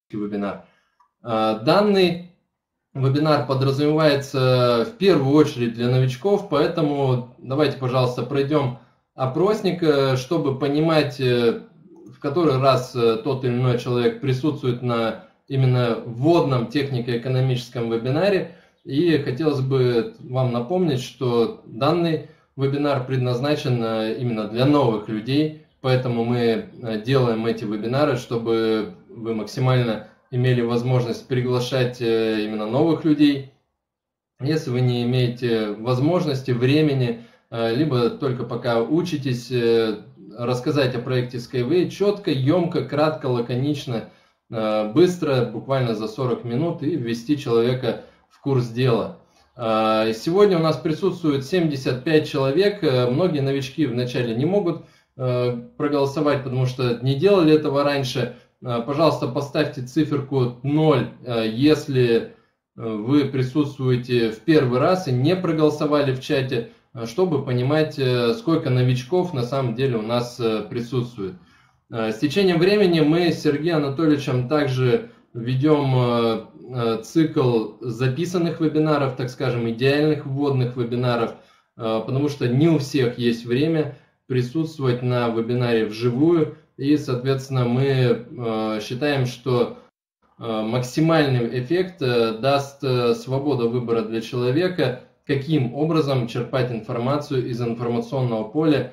вебинар. Данный вебинар подразумевается в первую очередь для новичков, поэтому давайте, пожалуйста, пройдем опросник, чтобы понимать, в который раз тот или иной человек присутствует на именно вводном технико-экономическом вебинаре. И хотелось бы вам напомнить, что данный вебинар предназначен именно для новых людей, поэтому мы делаем эти вебинары, чтобы вы максимально имели возможность приглашать именно новых людей. Если вы не имеете возможности, времени, либо только пока учитесь, рассказать о проекте Skyway четко, емко, кратко, лаконично, быстро, буквально за 40 минут и ввести человека в курс дела. Сегодня у нас присутствует 75 человек. Многие новички вначале не могут проголосовать, потому что не делали этого раньше. Пожалуйста, поставьте циферку 0, если вы присутствуете в первый раз и не проголосовали в чате, чтобы понимать, сколько новичков на самом деле у нас присутствует. С течением времени мы с Сергеем Анатольевичем также ведем цикл записанных вебинаров, так скажем, идеальных вводных вебинаров, потому что не у всех есть время присутствовать на вебинаре вживую. И, соответственно, мы считаем, что максимальный эффект даст свобода выбора для человека, каким образом черпать информацию из информационного поля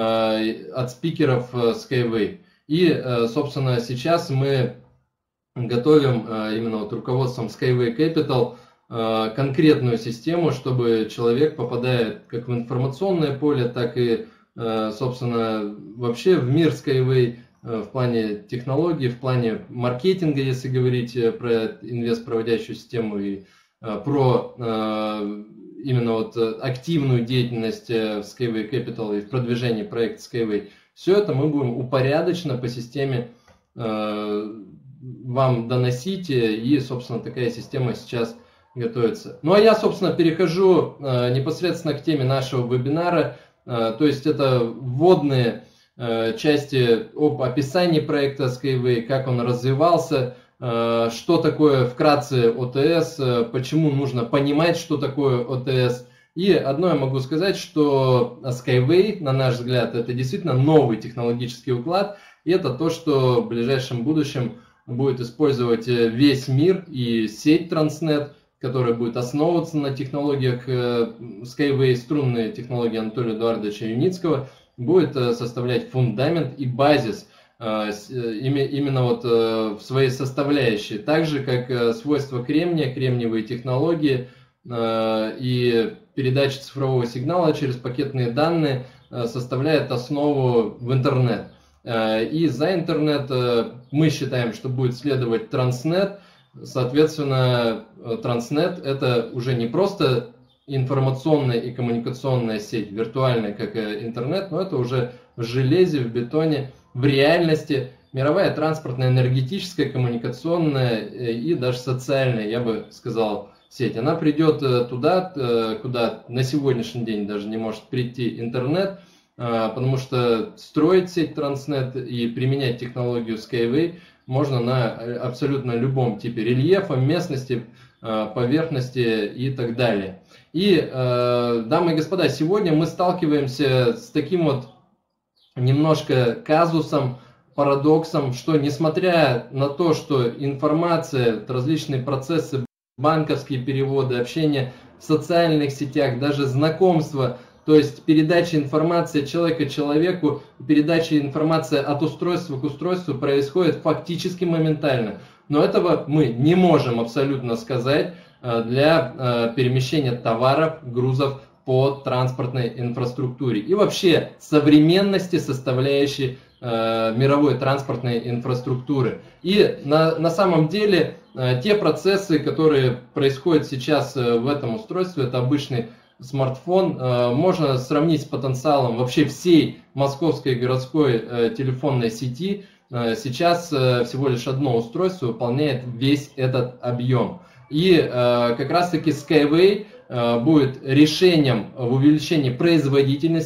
от спикеров Skyway. И, собственно, сейчас мы готовим именно вот руководством Skyway Capital конкретную систему, чтобы человек, попадая как в информационное поле, так и собственно, вообще в мир Skyway в плане технологий, в плане маркетинга, если говорить про инвестпроводящую систему и про именно вот активную деятельность в Skyway Capital и в продвижении проекта Skyway, все это мы будем упорядоченно по системе вам доносить, и, собственно, такая система сейчас готовится. Ну, а я, собственно, перехожу непосредственно к теме нашего вебинара. То есть это вводные части об описании проекта Skyway, как он развивался, что такое вкратце ОТС, почему нужно понимать, что такое ОТС. И одно я могу сказать, что Skyway, на наш взгляд, это действительно новый технологический уклад, и это то, что в ближайшем будущем будет использовать весь мир и сеть Transnet, которая будет основываться на технологиях Skyway, струнные технологии Анатолия Эдуардовича Юницкого, будет составлять фундамент и базис именно вот в своей составляющей. Так же, как свойства кремния, кремниевые технологии и передача цифрового сигнала через пакетные данные составляет основу в интернет. И за интернет мы считаем, что будет следовать Transnet. Соответственно, Transnet это уже не просто информационная и коммуникационная сеть, виртуальная, как интернет, но это уже в железе, в бетоне, в реальности мировая транспортная, энергетическая, коммуникационная и даже социальная, я бы сказал, сеть. Она придет туда, куда на сегодняшний день даже не может прийти интернет, потому что строить сеть Transnet и применять технологию Skyway можно на абсолютно любом типе рельефа, местности, поверхности и так далее. И, дамы и господа, сегодня мы сталкиваемся с таким вот немножко казусом, парадоксом, что несмотря на то, что информация, различные процессы, банковские переводы, общение в социальных сетях, даже знакомства, то есть передача информации человека человеку, передача информации от устройства к устройству происходит фактически моментально. Но этого мы не можем абсолютно сказать для перемещения товаров, грузов по транспортной инфраструктуре. И вообще современности составляющей мировой транспортной инфраструктуры. И на самом деле те процессы, которые происходят сейчас в этом устройстве, это обычный смартфон, можно сравнить с потенциалом вообще всей московской городской телефонной сети. Сейчас всего лишь одно устройство выполняет весь этот объем. И как раз таки Skyway будет решением в увеличении производительности,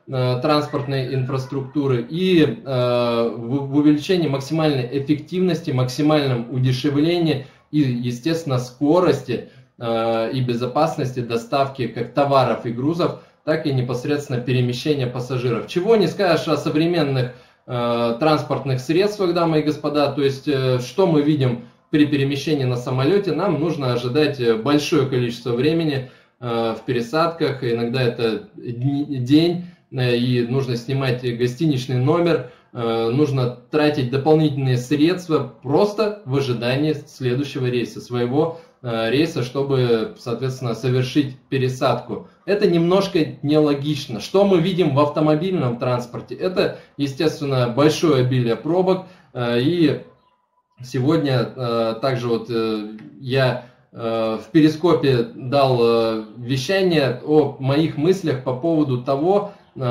транспортной инфраструктуры и в увеличении максимальной эффективности, максимальном удешевлении и, естественно, скорости и безопасности доставки как товаров и грузов, так и непосредственно перемещения пассажиров. Чего не скажешь о современных транспортных средствах, дамы и господа, то есть что мы видим при перемещении на самолете, нам нужно ожидать большое количество времени в пересадках, иногда это день, и нужно снимать гостиничный номер, нужно тратить дополнительные средства просто в ожидании следующего рейса, своего рейса, чтобы, соответственно, совершить пересадку. Это немножко нелогично. Что мы видим в автомобильном транспорте? Это, естественно, большое обилие пробок. И сегодня также вот я в Перископе дал вещание о моих мыслях по поводу того,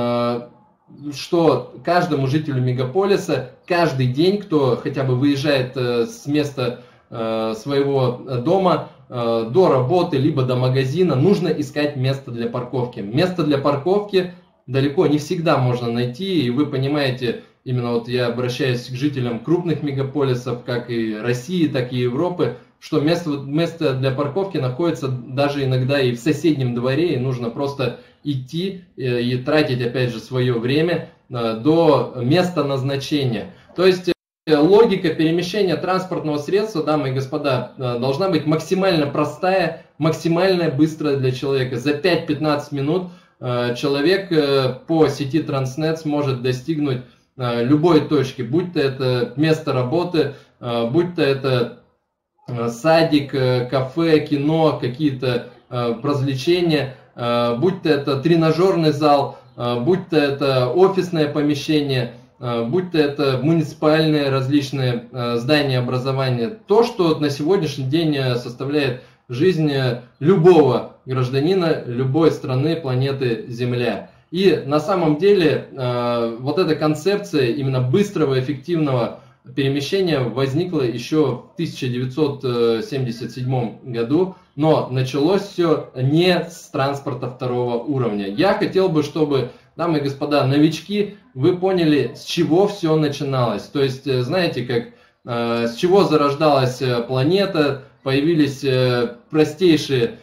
что каждому жителю мегаполиса каждый день, кто хотя бы выезжает с места своего дома до работы, либо до магазина, нужно искать место для парковки. Место для парковки далеко не всегда можно найти, и вы понимаете, именно вот я обращаюсь к жителям крупных мегаполисов, как и России, так и Европы, что место для парковки находится даже иногда и в соседнем дворе, и нужно просто идти и тратить, опять же, свое время до места назначения. То есть логика перемещения транспортного средства, дамы и господа, должна быть максимально простая, максимально быстрая для человека. За 5-15 минут человек по сети Transnet сможет достигнуть любой точки, будь то это место работы, будь то это садик, кафе, кино, какие-то развлечения, будь то это тренажерный зал, будь то это офисное помещение, будь то это муниципальные различные здания образования. То, что на сегодняшний день составляет жизнь любого гражданина любой страны планеты Земля. И на самом деле вот эта концепция именно быстрого, эффективного перемещения возникла еще в 1977 году, но началось все не с транспорта второго уровня. Я хотел бы, чтобы, дамы и господа, новички, вы поняли, с чего все начиналось. То есть, знаете, как с чего зарождалась планета, появились простейшие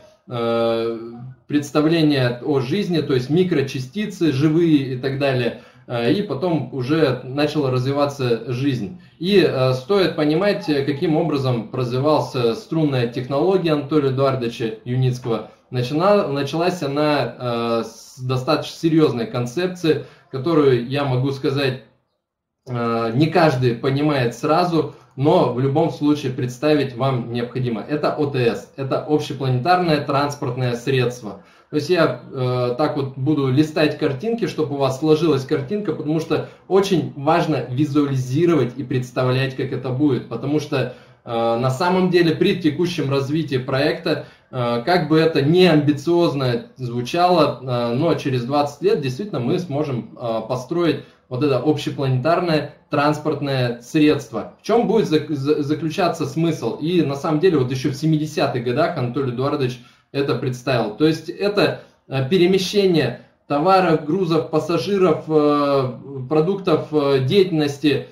представления о жизни, то есть микрочастицы, живые и так далее. И потом уже начала развиваться жизнь. И стоит понимать, каким образом развивалась струнная технология Анатолия Эдуардовича Юницкого. Началась она с достаточно серьезной концепции, которую, я могу сказать, не каждый понимает сразу, но в любом случае представить вам необходимо. Это ОТС, это общепланетарное транспортное средство. То есть я так вот буду листать картинки, чтобы у вас сложилась картинка, потому что очень важно визуализировать и представлять, как это будет. Потому что на самом деле при текущем развитии проекта, как бы это не амбициозно звучало, но через 20 лет действительно мы сможем построить вот это общепланетарное транспортное средство. В чем будет заключаться смысл? И на самом деле вот еще в 70-х годах Анатолий Эдуардович это представил. То есть это перемещение товаров, грузов, пассажиров, продуктов деятельности,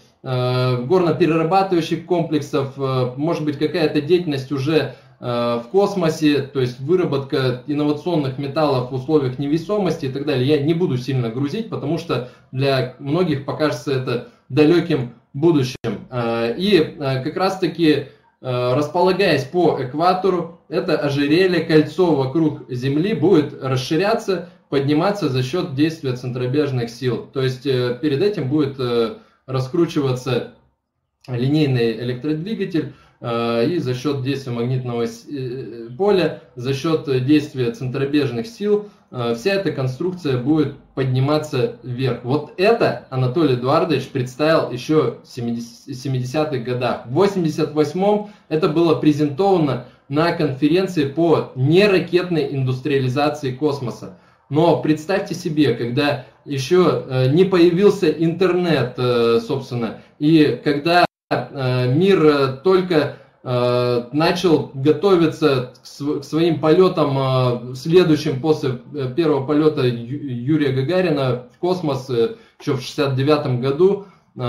горно-перерабатывающих комплексов, может быть какая-то деятельность уже в космосе, то есть выработка инновационных металлов в условиях невесомости и так далее. Я не буду сильно грузить, потому что для многих покажется это далеким будущим. И как раз таки, располагаясь по экватору, это ожерелье, кольцо вокруг Земли будет расширяться, подниматься за счет действия центробежных сил. То есть перед этим будет раскручиваться линейный электродвигатель, и за счет действия магнитного поля, за счет действия центробежных сил, вся эта конструкция будет подниматься вверх. Вот это Анатолий Эдуардович представил еще в 70-х годах. В 88-м это было презентовано на конференции по неракетной индустриализации космоса. Но представьте себе, когда еще не появился интернет, собственно, и когда мир только начал готовиться к своим полетам, следующим после первого полета Юрия Гагарина в космос еще в 1969 году.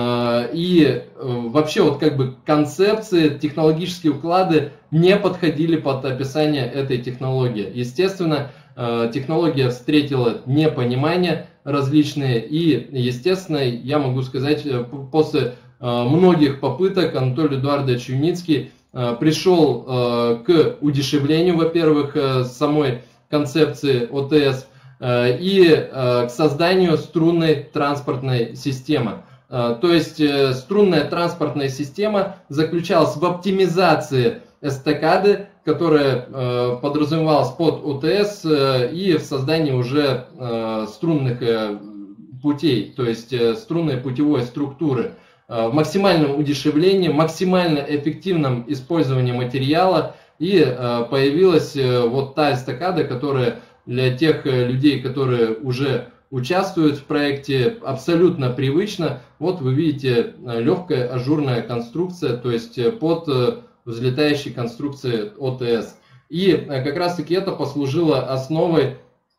И вообще вот как бы концепции, технологические уклады не подходили под описание этой технологии. Естественно, технология встретила непонимание различные, и, естественно, я могу сказать, после многих попыток Анатолий Эдуардович Юницкий пришел к удешевлению, во-первых, самой концепции ОТС и к созданию струнной транспортной системы. То есть струнная транспортная система заключалась в оптимизации эстакады, которая подразумевалась под ОТС, и в создании уже струнных путей, то есть струнной путевой структуры, в максимальном удешевлении, максимально эффективном использовании материала, и появилась вот та эстакада, которая для тех людей, которые уже участвуют в проекте, абсолютно привычна. Вот вы видите легкая ажурная конструкция, то есть под взлетающей конструкцией ОТС. И как раз таки это послужило основой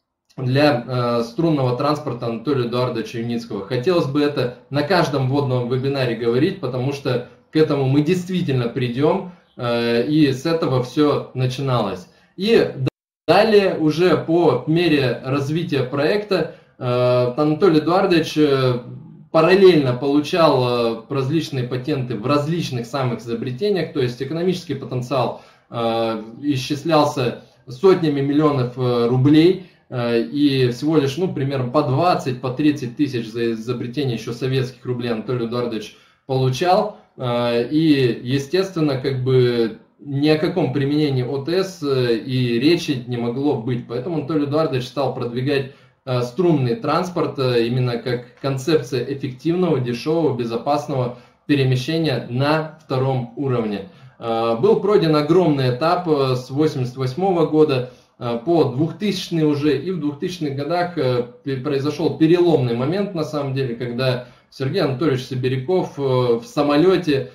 для струнного транспорта Анатолия Эдуардовича Юницкого. Хотелось бы это на каждом вводном вебинаре говорить, потому что к этому мы действительно придем, и с этого все начиналось. И далее уже по мере развития проекта Анатолий Эдуардович параллельно получал различные патенты в различных самых изобретениях, то есть экономический потенциал исчислялся сотнями миллионов рублей, и всего лишь примерно по 20, по 30 тысяч за изобретение еще советских рублей Анатолий Эдуардович получал, и естественно как бы ни о каком применении ОТС и речи не могло быть, поэтому Анатолий Эдуардович стал продвигать струнный транспорт именно как концепция эффективного, дешевого, безопасного перемещения на втором уровне. Был пройден огромный этап с 1988 года по 2000 уже, и в 2000-х годах произошел переломный момент, на самом деле, когда Сергей Анатольевич Сибиряков в самолете,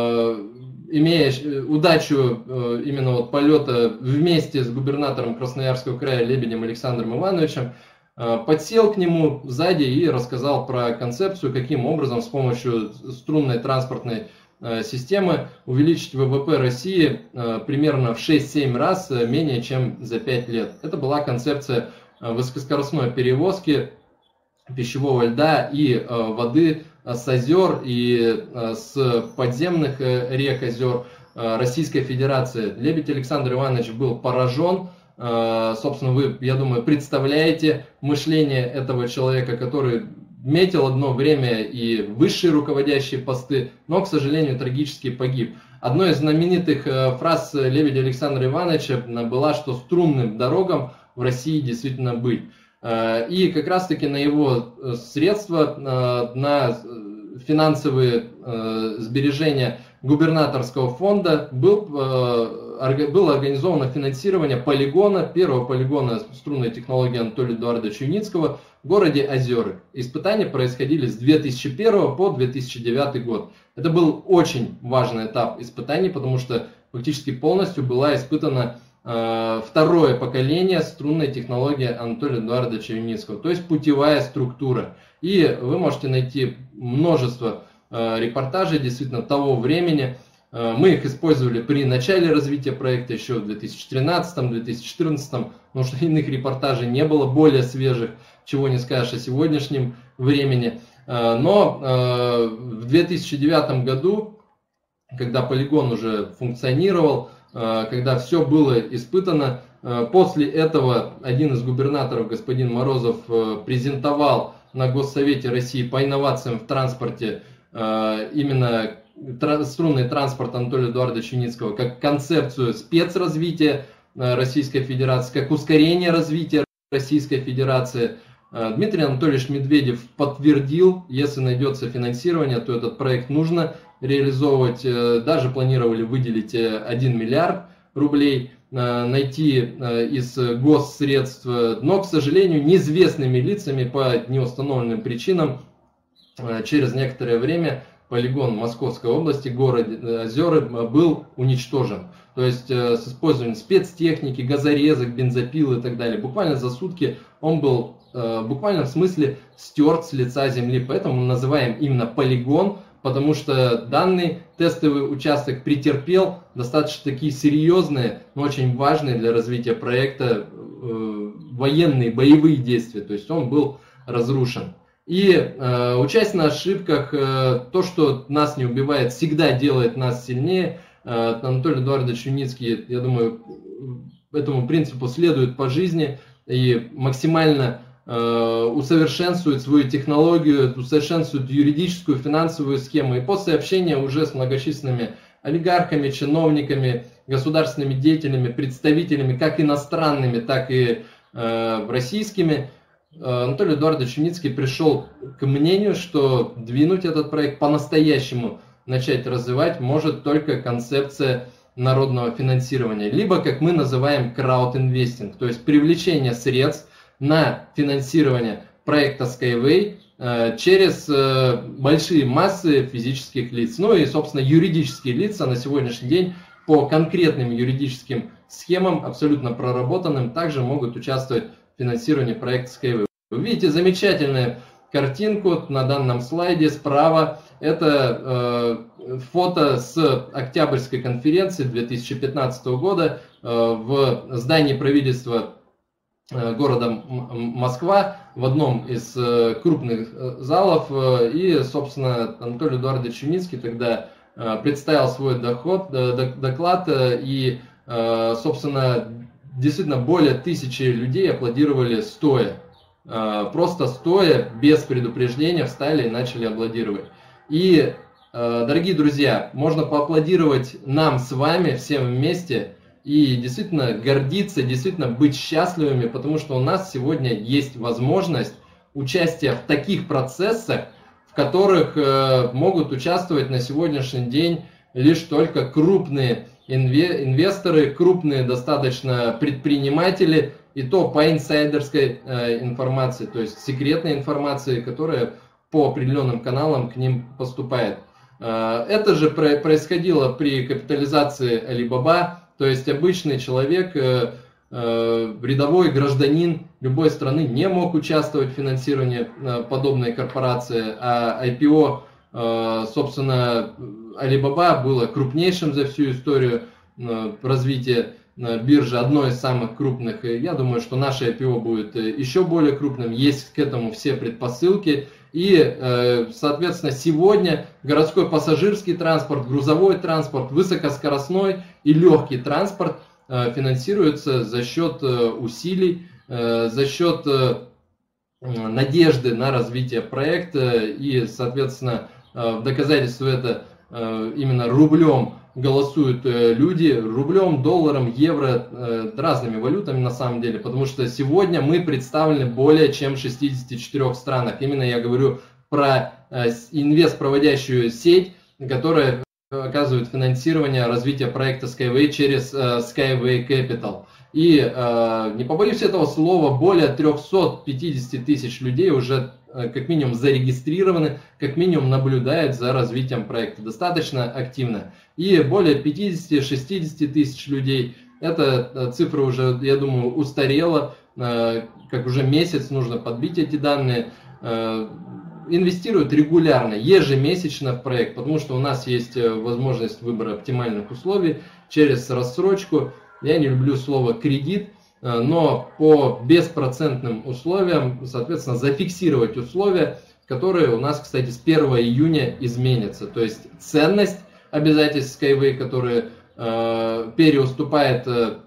имея удачу именно вот полета вместе с губернатором Красноярского края Лебедем Александром Ивановичем, подсел к нему сзади и рассказал про концепцию, каким образом с помощью струнной транспортной системы увеличить ВВП России примерно в 6-7 раз менее чем за 5 лет. Это была концепция высокоскоростной перевозки пищевого льда и воды с озер и с подземных рек, озер Российской Федерации. Лебедь Александр Иванович был поражен. Собственно, вы, я думаю, представляете мышление этого человека, который метил одно время и высшие руководящие посты, но, к сожалению, трагически погиб. Одной из знаменитых фраз Лебедя Александра Ивановича была, что струнным дорогам в России действительно быть. И как раз-таки на его средства, на финансовые сбережения губернаторского фонда было организовано финансирование полигона, первого полигона струнной технологии Анатолия Эдуардовича Юницкого в городе Озеры. Испытания происходили с 2001 по 2009 год. Это был очень важный этап испытаний, потому что фактически полностью была испытана второе поколение струнной технологии Анатолия Эдуардовича Юницкого, то есть путевая структура. И вы можете найти множество репортажей действительно того времени. Мы их использовали при начале развития проекта еще в 2013-2014, потому что иных репортажей не было, более свежих, чего не скажешь о сегодняшнем времени. Но в 2009 году, когда полигон уже функционировал, когда все было испытано, после этого один из губернаторов, господин Морозов, презентовал на Госсовете России по инновациям в транспорте именно струнный транспорт Анатолия Эдуардовича Юницкого как концепцию спецразвития Российской Федерации, как ускорение развития Российской Федерации. Дмитрий Анатольевич Медведев подтвердил, если найдется финансирование, то этот проект нужно реализовывать. Даже планировали выделить 1 миллиард рублей, найти из госсредств, но, к сожалению, неизвестными лицами по неустановленным причинам через некоторое время полигон Московской области, город Озеры, был уничтожен. То есть с использованием спецтехники, газорезок, бензопил и так далее. Буквально за сутки он был буквально в смысле стерт с лица земли. Поэтому мы называем именно полигон, потому что данный тестовый участок претерпел достаточно такие серьезные, но очень важные для развития проекта военные, боевые действия. То есть он был разрушен. И участие на ошибках, то, что нас не убивает, всегда делает нас сильнее. Анатолий Эдуардович Юницкий, я думаю, этому принципу следует по жизни и максимально усовершенствует свою технологию, усовершенствует юридическую, финансовую схему. И после общения уже с многочисленными олигархами, чиновниками, государственными деятелями, представителями, как иностранными, так и российскими, Анатолий Эдуардович Юницкий пришел к мнению, что двинуть этот проект по-настоящему начать развивать может только концепция народного финансирования, либо, как мы называем, краудинвестинг, то есть привлечение средств на финансирование проекта Skyway через большие массы физических лиц. Ну и, собственно, юридические лица на сегодняшний день по конкретным юридическим схемам, абсолютно проработанным, также могут участвовать в финансировании проекта Skyway. Вы видите замечательную картинку на данном слайде справа. Это фото с Октябрьской конференции 2015 года в здании правительства города Москва, в одном из крупных залов. И, собственно, Анатолий Эдуардович Юницкий тогда представил свой доклад, и, собственно, действительно более 1000 людей аплодировали стоя. Просто стоя, без предупреждения, встали и начали аплодировать. И, дорогие друзья, можно поаплодировать нам с вами всем вместе и действительно гордиться, действительно быть счастливыми, потому что у нас сегодня есть возможность участия в таких процессах, в которых могут участвовать на сегодняшний день лишь только крупные инвесторы, крупные достаточно предприниматели, и то по инсайдерской информации, то есть секретной информации, которая по определенным каналам к ним поступает. Это же происходило при капитализации Alibaba, то есть обычный человек, рядовой гражданин любой страны не мог участвовать в финансировании подобной корпорации, а IPO, собственно, Alibaba было крупнейшим за всю историю развития биржи, одной из самых крупных. И я думаю, что наше IPO будет еще более крупным, есть к этому все предпосылки. И, соответственно, сегодня городской пассажирский транспорт, грузовой транспорт, высокоскоростной и легкий транспорт финансируется за счет усилий, за счет надежды на развитие проекта. И, соответственно, в доказательство это именно рублем голосуют люди, рублем, долларом, евро, разными валютами на самом деле, потому что сегодня мы представлены более чем в 64 странах. Именно я говорю про инвест-проводящую сеть, которая оказывает финансирование развития проекта Skyway через Skyway Capital. И не побоюсь этого слова, более 350 тысяч людей уже как минимум зарегистрированы, как минимум наблюдают за развитием проекта достаточно активно. И более 50-60 тысяч людей, эта цифра уже, я думаю, устарела, как уже месяц нужно подбить эти данные, инвестируют регулярно, ежемесячно в проект, потому что у нас есть возможность выбора оптимальных условий через рассрочку. Я не люблю слово кредит, но по беспроцентным условиям, соответственно, зафиксировать условия, которые у нас, кстати, с 1 июня изменятся. То есть ценность обязательств Skyway, которые переуступает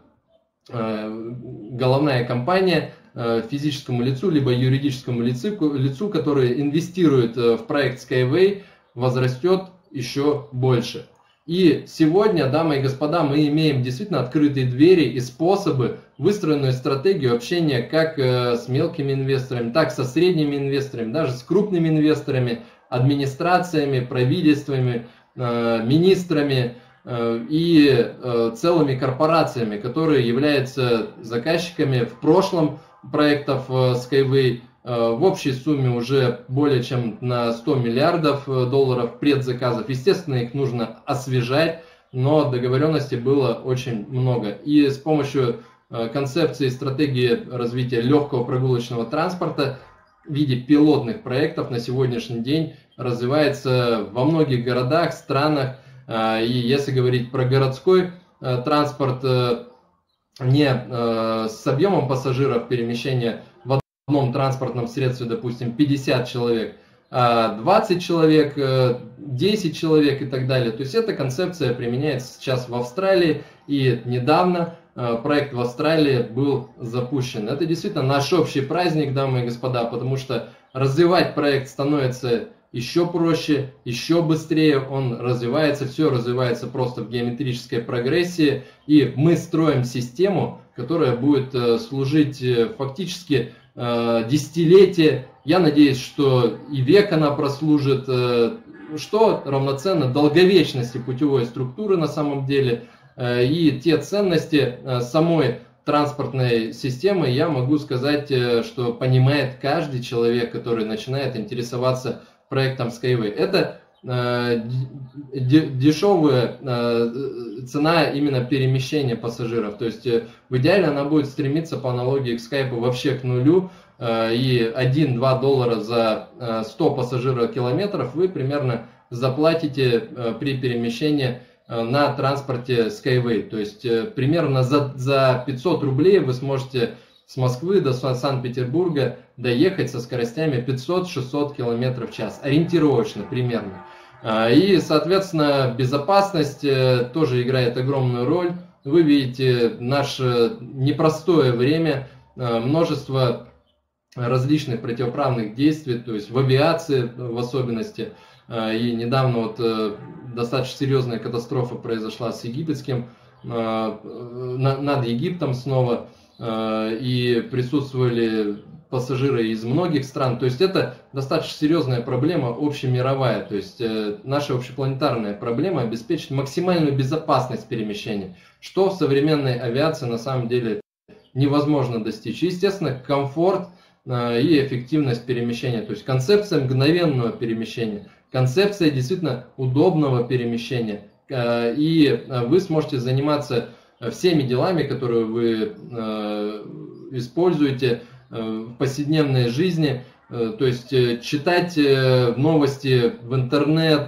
головная компания физическому лицу, либо юридическому лицу, которое инвестирует в проект Skyway, возрастет еще больше. И сегодня, дамы и господа, мы имеем действительно открытые двери и способы, выстроенную стратегию общения как с мелкими инвесторами, так со средними инвесторами, даже с крупными инвесторами, администрациями, правительствами, министрами и целыми корпорациями, которые являются заказчиками в прошлом проектов Skyway, в общей сумме уже более чем на 100 миллиардов долларов предзаказов. Естественно, их нужно освежать, но договоренностей было очень много. И с помощью концепции и стратегии развития легкого прогулочного транспорта в виде пилотных проектов на сегодняшний день развивается во многих городах, странах. И если говорить про городской транспорт, не с объемом пассажиров перемещения в одном транспортном средстве, допустим, 50 человек, 20 человек, 10 человек и так далее. То есть эта концепция применяется сейчас в Австралии, и недавно проект в Австралии был запущен. Это действительно наш общий праздник, дамы и господа, потому что развивать проект становится еще проще, еще быстрее, он развивается, все развивается просто в геометрической прогрессии, и мы строим систему, которая будет служить фактически десятилетия. Я надеюсь, что и век она прослужит, что равноценно долговечности путевой структуры на самом деле. И те ценности самой транспортной системы, я могу сказать, что понимает каждый человек, который начинает интересоваться проектом Skyway. Это дешевая цена именно перемещения пассажиров. То есть в идеале она будет стремиться по аналогии к Skype вообще к нулю. И 1-2 доллара за 100 пассажиров-километров вы примерно заплатите при перемещении на транспорте Skyway. То есть примерно за 500 рублей вы сможете с Москвы до Санкт-Петербурга доехать со скоростями 500-600 км в час. Ориентировочно примерно. И, соответственно, безопасность тоже играет огромную роль. Вы видите наше непростое время, множество различных противоправных действий, то есть в авиации в особенности. И недавно вот достаточно серьезная катастрофа произошла с египетским, над Египтом снова, и присутствовали пассажиры из многих стран. То есть это достаточно серьезная проблема общемировая. То есть наша общепланетарная проблема обеспечить максимальную безопасность перемещения, что в современной авиации на самом деле невозможно достичь. Естественно, комфорт и эффективность перемещения. То есть концепция мгновенного перемещения, концепция действительно удобного перемещения. И вы сможете заниматься всеми делами, которые вы используете в повседневной жизни. То есть читать новости в интернет,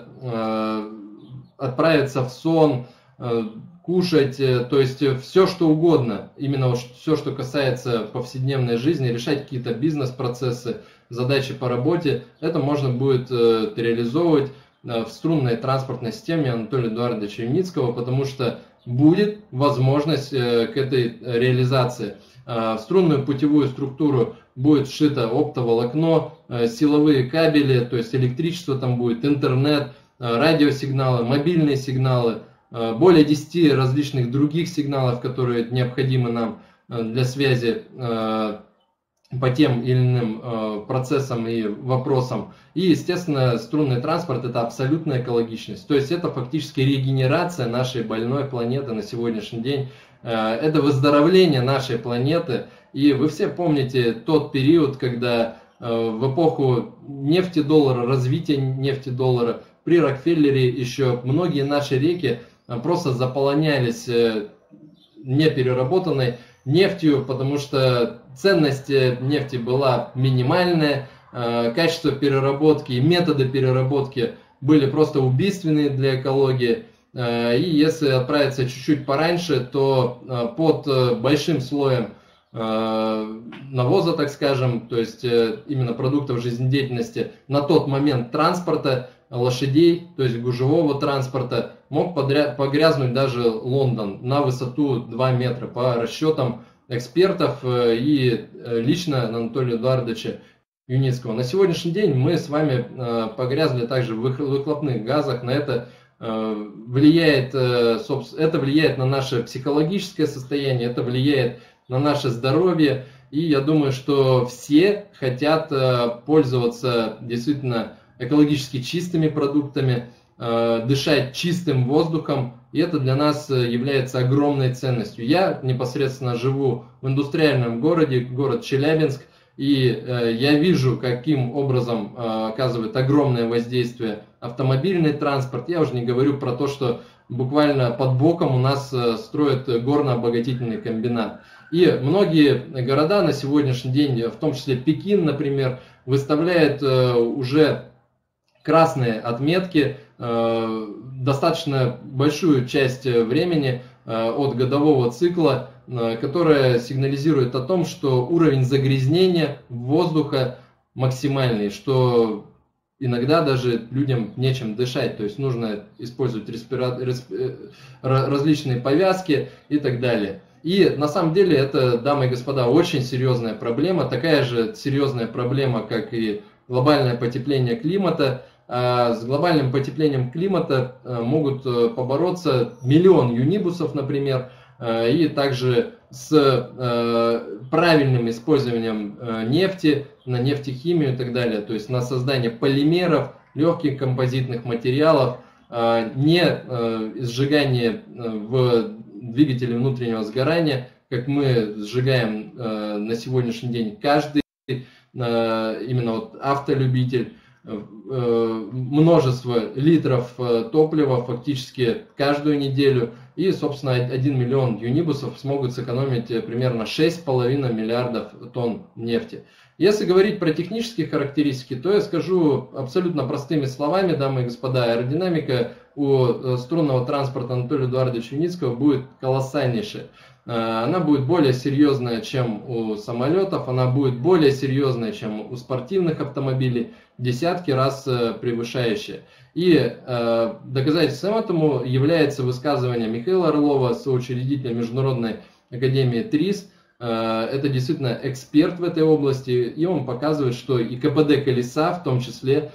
отправиться в сон, кушать, то есть все что угодно, именно все, что касается повседневной жизни, решать какие-то бизнес-процессы, задачи по работе, это можно будет реализовывать в струнной транспортной системе Анатолия Эдуардовича Юницкого, потому что будет возможность к этой реализации. В струнную путевую структуру будет вшито оптоволокно, силовые кабели, то есть электричество там будет, интернет, радиосигналы, мобильные сигналы, более 10 различных других сигналов, которые необходимы нам для связи по тем или иным процессам и вопросам. И, естественно, струнный транспорт – это абсолютная экологичность. То есть это фактически регенерация нашей больной планеты на сегодняшний день. Это выздоровление нашей планеты. И вы все помните тот период, когда в эпоху нефти-доллара, развития нефти-доллара, при Рокфеллере еще многие наши реки просто заполонялись непереработанной нефтью, потому что ценность нефти была минимальная, качество переработки и методы переработки были просто убийственные для экологии. И если отправиться чуть-чуть пораньше, то под большим слоем навоза, так скажем, то есть именно продуктов жизнедеятельности, на тот момент транспорта, лошадей, то есть гужевого транспорта, мог погрязнуть даже Лондон на высоту 2 метра по расчетам экспертов и лично Анатолия Эдуардовича Юницкого. На сегодняшний день мы с вами погрязли также в выхлопных газах. На это влияет на наше психологическое состояние, это влияет на наше здоровье. И я думаю, что все хотят пользоваться действительно экологически чистыми продуктами, дышать чистым воздухом, и это для нас является огромной ценностью. Я непосредственно живу в индустриальном городе, город Челябинск, И я вижу, каким образом оказывает огромное воздействие автомобильный транспорт. Я уже не говорю про то, что буквально под боком у нас строят горно-обогатительный комбинат. И многие города на сегодняшний день, в том числе Пекин, например, выставляют уже красные отметки достаточно большую часть времени от годового цикла, которая сигнализирует о том, что уровень загрязнения воздуха максимальный, что иногда даже людям нечем дышать, то есть нужно использовать различные повязки и так далее. И на самом деле это, дамы и господа, очень серьезная проблема, такая же серьезная проблема, как и глобальное потепление климата. С глобальным потеплением климата могут побороться миллион юнибусов, например, и также с правильным использованием нефти, на нефтехимию и так далее, то есть на создание полимеров, легких композитных материалов, не сжигание в двигателе внутреннего сгорания, как мы сжигаем на сегодняшний день каждый именно вот автолюбитель, множество литров топлива фактически каждую неделю. И, собственно, 1 миллион юнибусов смогут сэкономить примерно 6,5 миллиардов тонн нефти. Если говорить про технические характеристики, то я скажу абсолютно простыми словами, дамы и господа, аэродинамика у струнного транспорта Анатолия Эдуардовича Юницкого будет колоссальнейшая. Она будет более серьезная, чем у самолетов, она будет более серьезная, чем у спортивных автомобилей, десятки раз превышающая. И доказательством этому является высказывание Михаила Орлова, соучредителя Международной академии ТРИС. Это действительно эксперт в этой области, и он показывает, что и КПД колеса, в том числе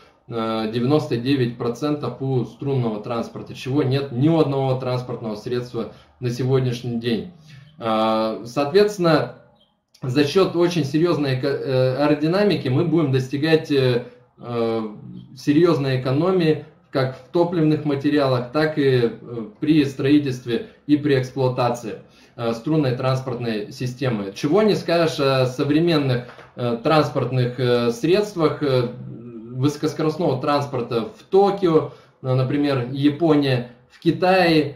99% у струнного транспорта, чего нет ни у одного транспортного средства на сегодняшний день. Соответственно, за счет очень серьезной аэродинамики мы будем достигать серьезной экономии как в топливных материалах, так и при строительстве и при эксплуатации струнной транспортной системы. Чего не скажешь о современных транспортных средствах высокоскоростного транспорта в Токио, например, Япония, в Китае,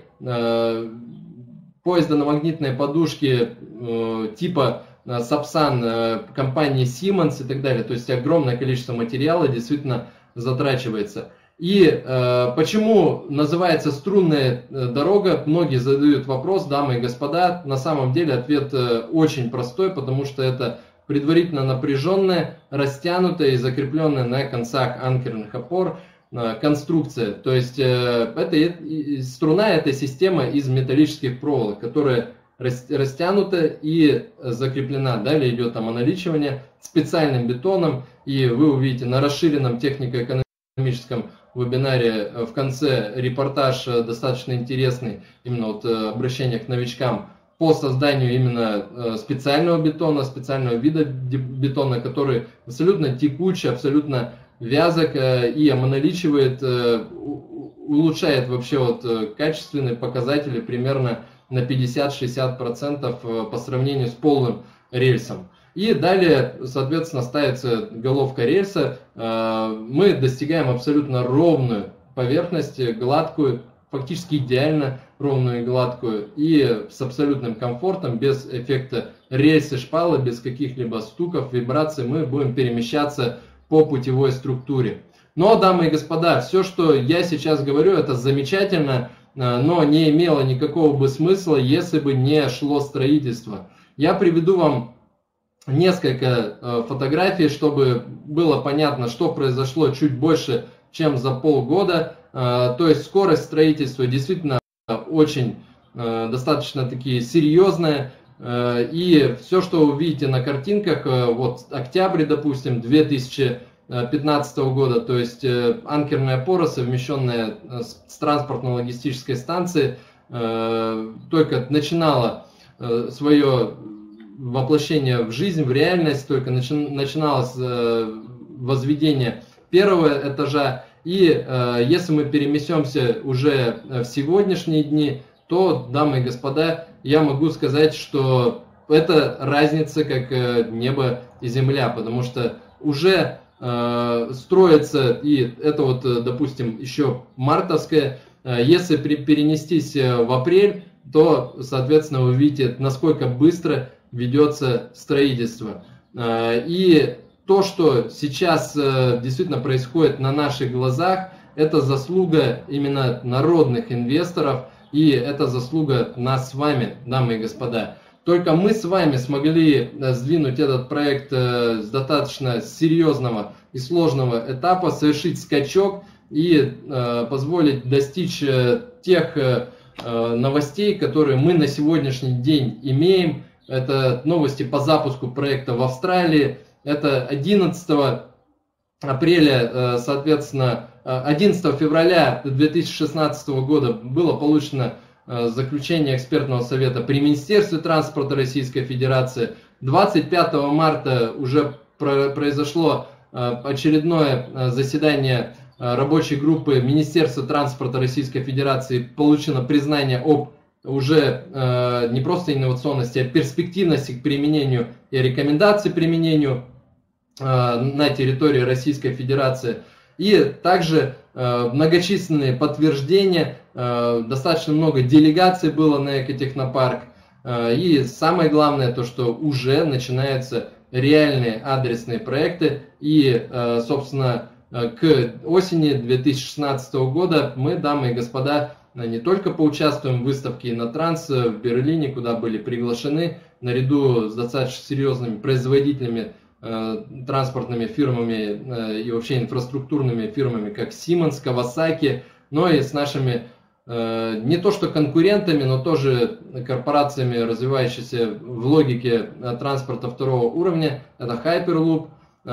поезда на магнитной подушке типа Сапсан компании Siemens и так далее. То есть огромное количество материала действительно затрачивается. И почему называется струнная дорога? Многие задают вопрос, дамы и господа. На самом деле ответ очень простой, потому что это предварительно напряженная, растянутая и закрепленная на концах анкерных опор конструкция. То есть струна – это система из металлических проволок, которая растянута и закреплена. Далее идет омоналичивание специальным бетоном, и вы увидите на расширенном технико-экономическом вебинаре в конце репортаж достаточно интересный, именно вот обращение к новичкам по созданию именно специального бетона, специального вида бетона, который абсолютно текучий, абсолютно вязок и омоналичивает, улучшает вообще вот качественные показатели примерно на 50-60% по сравнению с полным рельсом. И далее, соответственно, ставится головка рельса, мы достигаем абсолютно ровную поверхность, гладкую, фактически идеально ровную и гладкую, и с абсолютным комфортом, без эффекта рельсы, шпалы, без каких-либо стуков, вибраций мы будем перемещаться по путевой структуре. Но, дамы и господа, все, что я сейчас говорю, это замечательно, но не имело никакого бы смысла, если бы не шло строительство. Я приведу вам несколько фотографий, чтобы было понятно, что произошло чуть больше, чем за полгода. То есть скорость строительства действительно очень достаточно таки серьезная. И все, что вы видите на картинках, вот октябрь, допустим, 2015 года, то есть анкерная опора, совмещенная с транспортно-логистической станцией, только начинала свое воплощение в жизнь, в реальность, только начиналось возведение первого этажа. И если мы переместимся уже в сегодняшние дни, то, дамы и господа, я могу сказать, что это разница как небо и земля, потому что уже строится, и это вот, допустим, еще мартовское, если перенестись в апрель, то, соответственно, вы видите, насколько быстро ведется строительство. И то, что сейчас действительно происходит на наших глазах, это заслуга именно народных инвесторов, и это заслуга нас с вами, дамы и господа. Только мы с вами смогли сдвинуть этот проект с достаточно серьезного и сложного этапа, совершить скачок и позволить достичь тех новостей, которые мы на сегодняшний день имеем. Это новости по запуску проекта в Австралии. Это 11 апреля, соответственно, 11 февраля 2016 года было получено заключение экспертного совета при Министерстве транспорта Российской Федерации. 25 марта уже произошло очередное заседание рабочей группы Министерства транспорта Российской Федерации. Получено признание об уже не просто инновационности, а перспективности к применению и рекомендации к применению на территории Российской Федерации. И также многочисленные подтверждения, достаточно много делегаций было на Экотехнопарк. И самое главное, то, что уже начинаются реальные адресные проекты. И, собственно, к осени 2016 года мы, дамы и господа, не только поучаствуем в выставке «Иннотранс» в Берлине, куда были приглашены наряду с достаточно серьезными производителями, транспортными фирмами и вообще инфраструктурными фирмами, как Siemens, Kawasaki, но и с нашими не то что конкурентами, но тоже корпорациями, развивающимися в логике транспорта второго уровня. Это Hyperloop,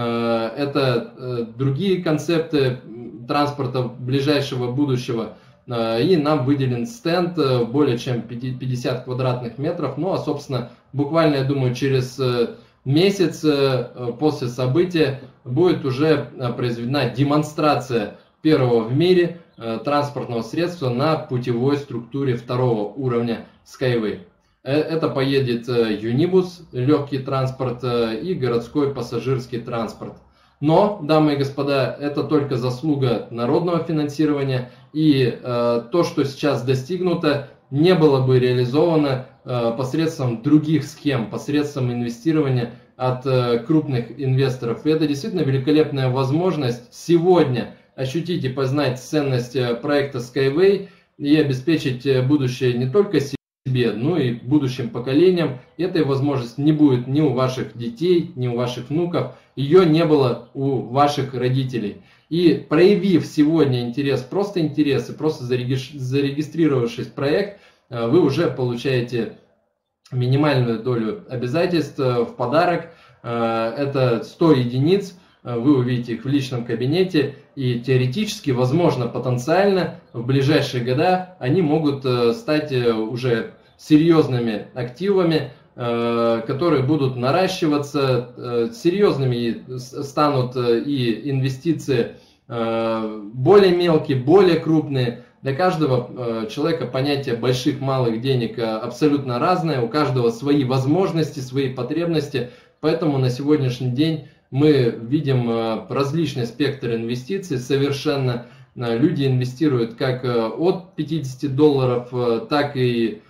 это другие концепты транспорта ближайшего будущего. И нам выделен стенд более чем 50 квадратных метров. Ну а, собственно, буквально, я думаю, через месяц после события будет уже произведена демонстрация первого в мире транспортного средства на путевой структуре второго уровня Skyway. Это поедет Юнибус, легкий транспорт, и городской пассажирский транспорт. Но, дамы и господа, это только заслуга народного финансирования, и то, что сейчас достигнуто, не было бы реализовано посредством других схем, посредством инвестирования от крупных инвесторов. И это действительно великолепная возможность сегодня ощутить и познать ценность проекта Skyway и обеспечить будущее не только себе, но и будущим поколениям. Этой возможности не будет ни у ваших детей, ни у ваших внуков. Ее не было у ваших родителей. И проявив сегодня интерес, просто зарегистрировавшись в проект, вы уже получаете минимальную долю обязательств в подарок. Это 100 единиц. Вы увидите их в личном кабинете. И теоретически, возможно, потенциально в ближайшие года они могут стать уже серьезными активами, которые будут наращиваться, серьезными станут и инвестиции более мелкие, более крупные. Для каждого человека понятие больших, малых денег абсолютно разное, у каждого свои возможности, свои потребности, поэтому на сегодняшний день мы видим различный спектр инвестиций совершенно. Люди инвестируют как от $50, так и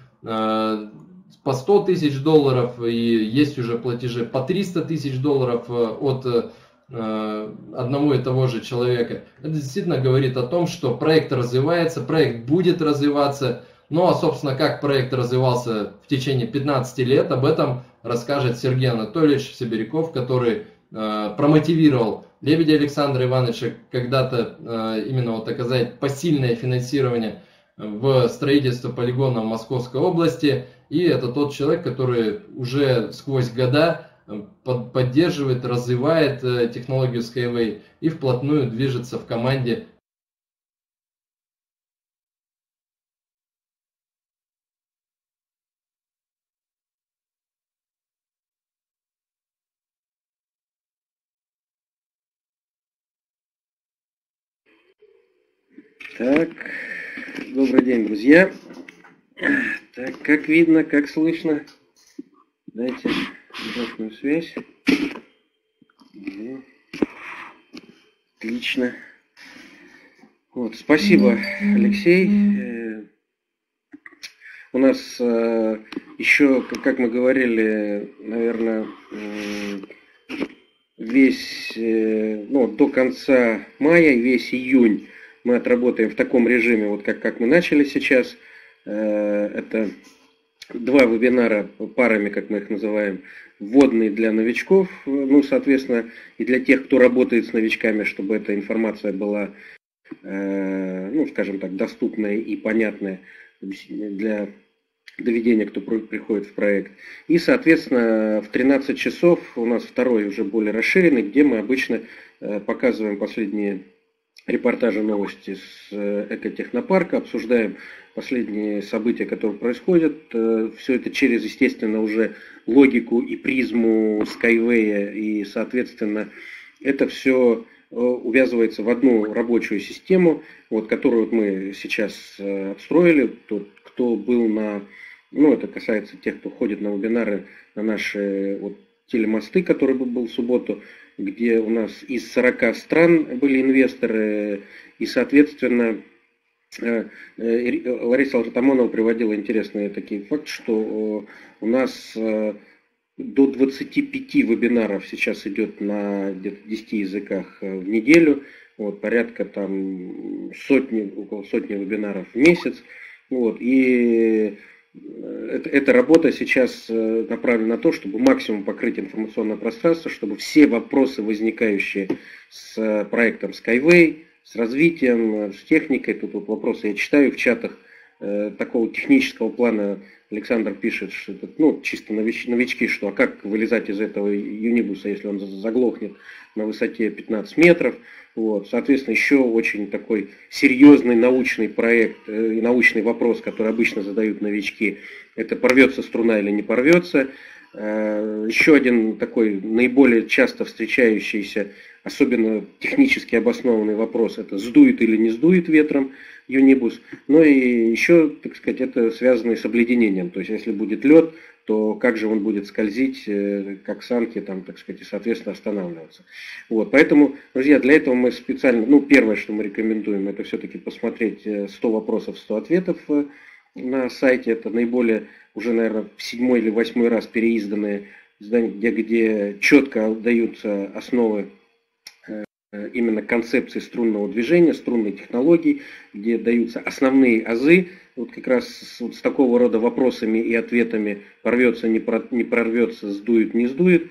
по 100 тысяч долларов, и есть уже платежи по 300 тысяч долларов от одного и того же человека. Это действительно говорит о том, что проект развивается, проект будет развиваться. Ну а, собственно, как проект развивался в течение 15 лет, об этом расскажет Сергей Анатольевич Сибиряков, который промотивировал Лебедя Александра Ивановича когда-то именно вот оказать посильное финансирование в строительство полигона в Московской области. И это тот человек, который уже сквозь года поддерживает, развивает технологию Skyway и вплотную движется в команде. Так, добрый день, друзья. Так, как видно, как слышно? Дайте обратную связь. Отлично. Вот, спасибо, Алексей. У нас еще, как мы говорили, наверное, весь, до конца мая, весь июнь мы отработаем в таком режиме, вот как мы начали сейчас. Это 2 вебинара парами, как мы их называем, вводные для новичков, соответственно, и для тех, кто работает с новичками, чтобы эта информация была, скажем так, доступная и понятная для доведения, кто приходит в проект. И, соответственно, в 13 часов у нас второй, уже более расширенный, где мы обычно показываем последние репортажи, новости с экотехнопарка, обсуждаем последние события, которые происходят. Все это через, естественно, уже логику и призму Skyway, и, соответственно, это все увязывается в одну рабочую систему, которую мы сейчас отстроили. Тот, кто был на... это касается тех, кто ходит на вебинары, на наши телемосты, который был в субботу, где у нас из 40 стран были инвесторы, и, соответственно, Лариса Алтамонова приводила интересный такой факт, что у нас до 25 вебинаров сейчас идет на где-то 10 языках в неделю, порядка около сотни вебинаров в месяц, и эта работа сейчас направлена на то, чтобы максимум покрыть информационное пространство, чтобы все вопросы, возникающие с проектом Skyway, с развитием, с техникой, тут вопросы я читаю в чатах такого технического плана. Александр пишет, что это чисто новички, что а как вылезать из этого юнибуса, если он заглохнет на высоте 15 метров. Соответственно, еще очень такой серьезный научный проект и научный вопрос, который обычно задают новички, это порвется струна или не порвется. Еще один такой наиболее часто встречающийся, особенно технически обоснованный вопрос, это сдует или не сдует ветром юнибус. И еще, так сказать, это связано с обледенением. То есть, если будет лед, то как же он будет скользить, как санки, так сказать, и, соответственно, останавливаться. Поэтому, друзья, для этого мы специально, первое, что мы рекомендуем, это все-таки посмотреть 100 вопросов, 100 ответов на сайте. Это наиболее, уже, наверное, в 7-й или 8-й раз переизданные издания, где четко даются основы именно концепции струнного движения, струнной технологии, где даются основные азы, как раз с такого рода вопросами и ответами: порвется, не прорвется, сдует, не сдует.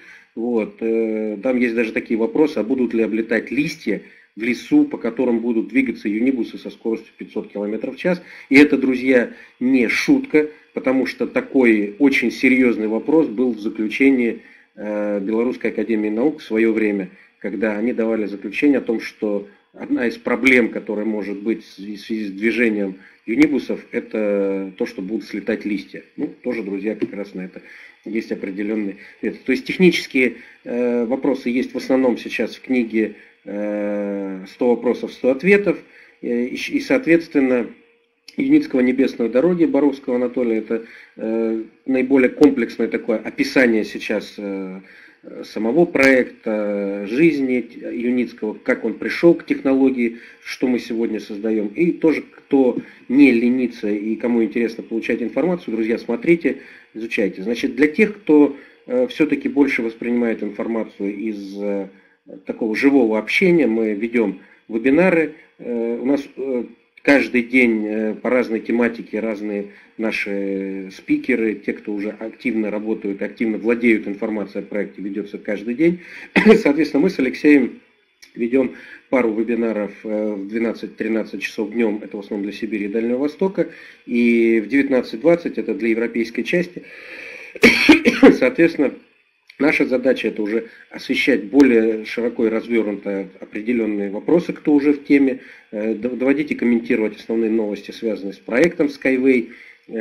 Там есть даже такие вопросы: а будут ли облетать листья в лесу, по которым будут двигаться юнибусы со скоростью 500 км в час. И это, друзья, не шутка, потому что такой очень серьезный вопрос был в заключении Белорусской академии наук в свое время, когда они давали заключение о том, что одна из проблем, которая может быть в связи с движением юнибусов, это то, что будут слетать листья. Тоже, друзья, как раз на это есть определенные ответы. То есть технические вопросы есть в основном сейчас в книге 100 вопросов, 100 ответов. И соответственно, Юницкого «Небесной дороги» Боровского Анатолия — это наиболее комплексное такое описание сейчас самого проекта, жизни Юницкого, как он пришел к технологии, что мы сегодня создаем. И тоже, кто не ленится и кому интересно получать информацию, друзья, смотрите, изучайте. Значит, для тех, кто все-таки больше воспринимает информацию из такого живого общения, мы ведем вебинары. У нас каждый день по разной тематике разные наши спикеры, те, кто уже активно работают, активно владеют информацией о проекте, ведется каждый день. Соответственно, мы с Алексеем ведем пару вебинаров в 12-13 часов днем, это в основном для Сибири и Дальнего Востока, и в 19:20 это для европейской части. Соответственно, наша задача — это уже освещать более широко и развернуто определенные вопросы, кто уже в теме, доводить и комментировать основные новости, связанные с проектом Skyway,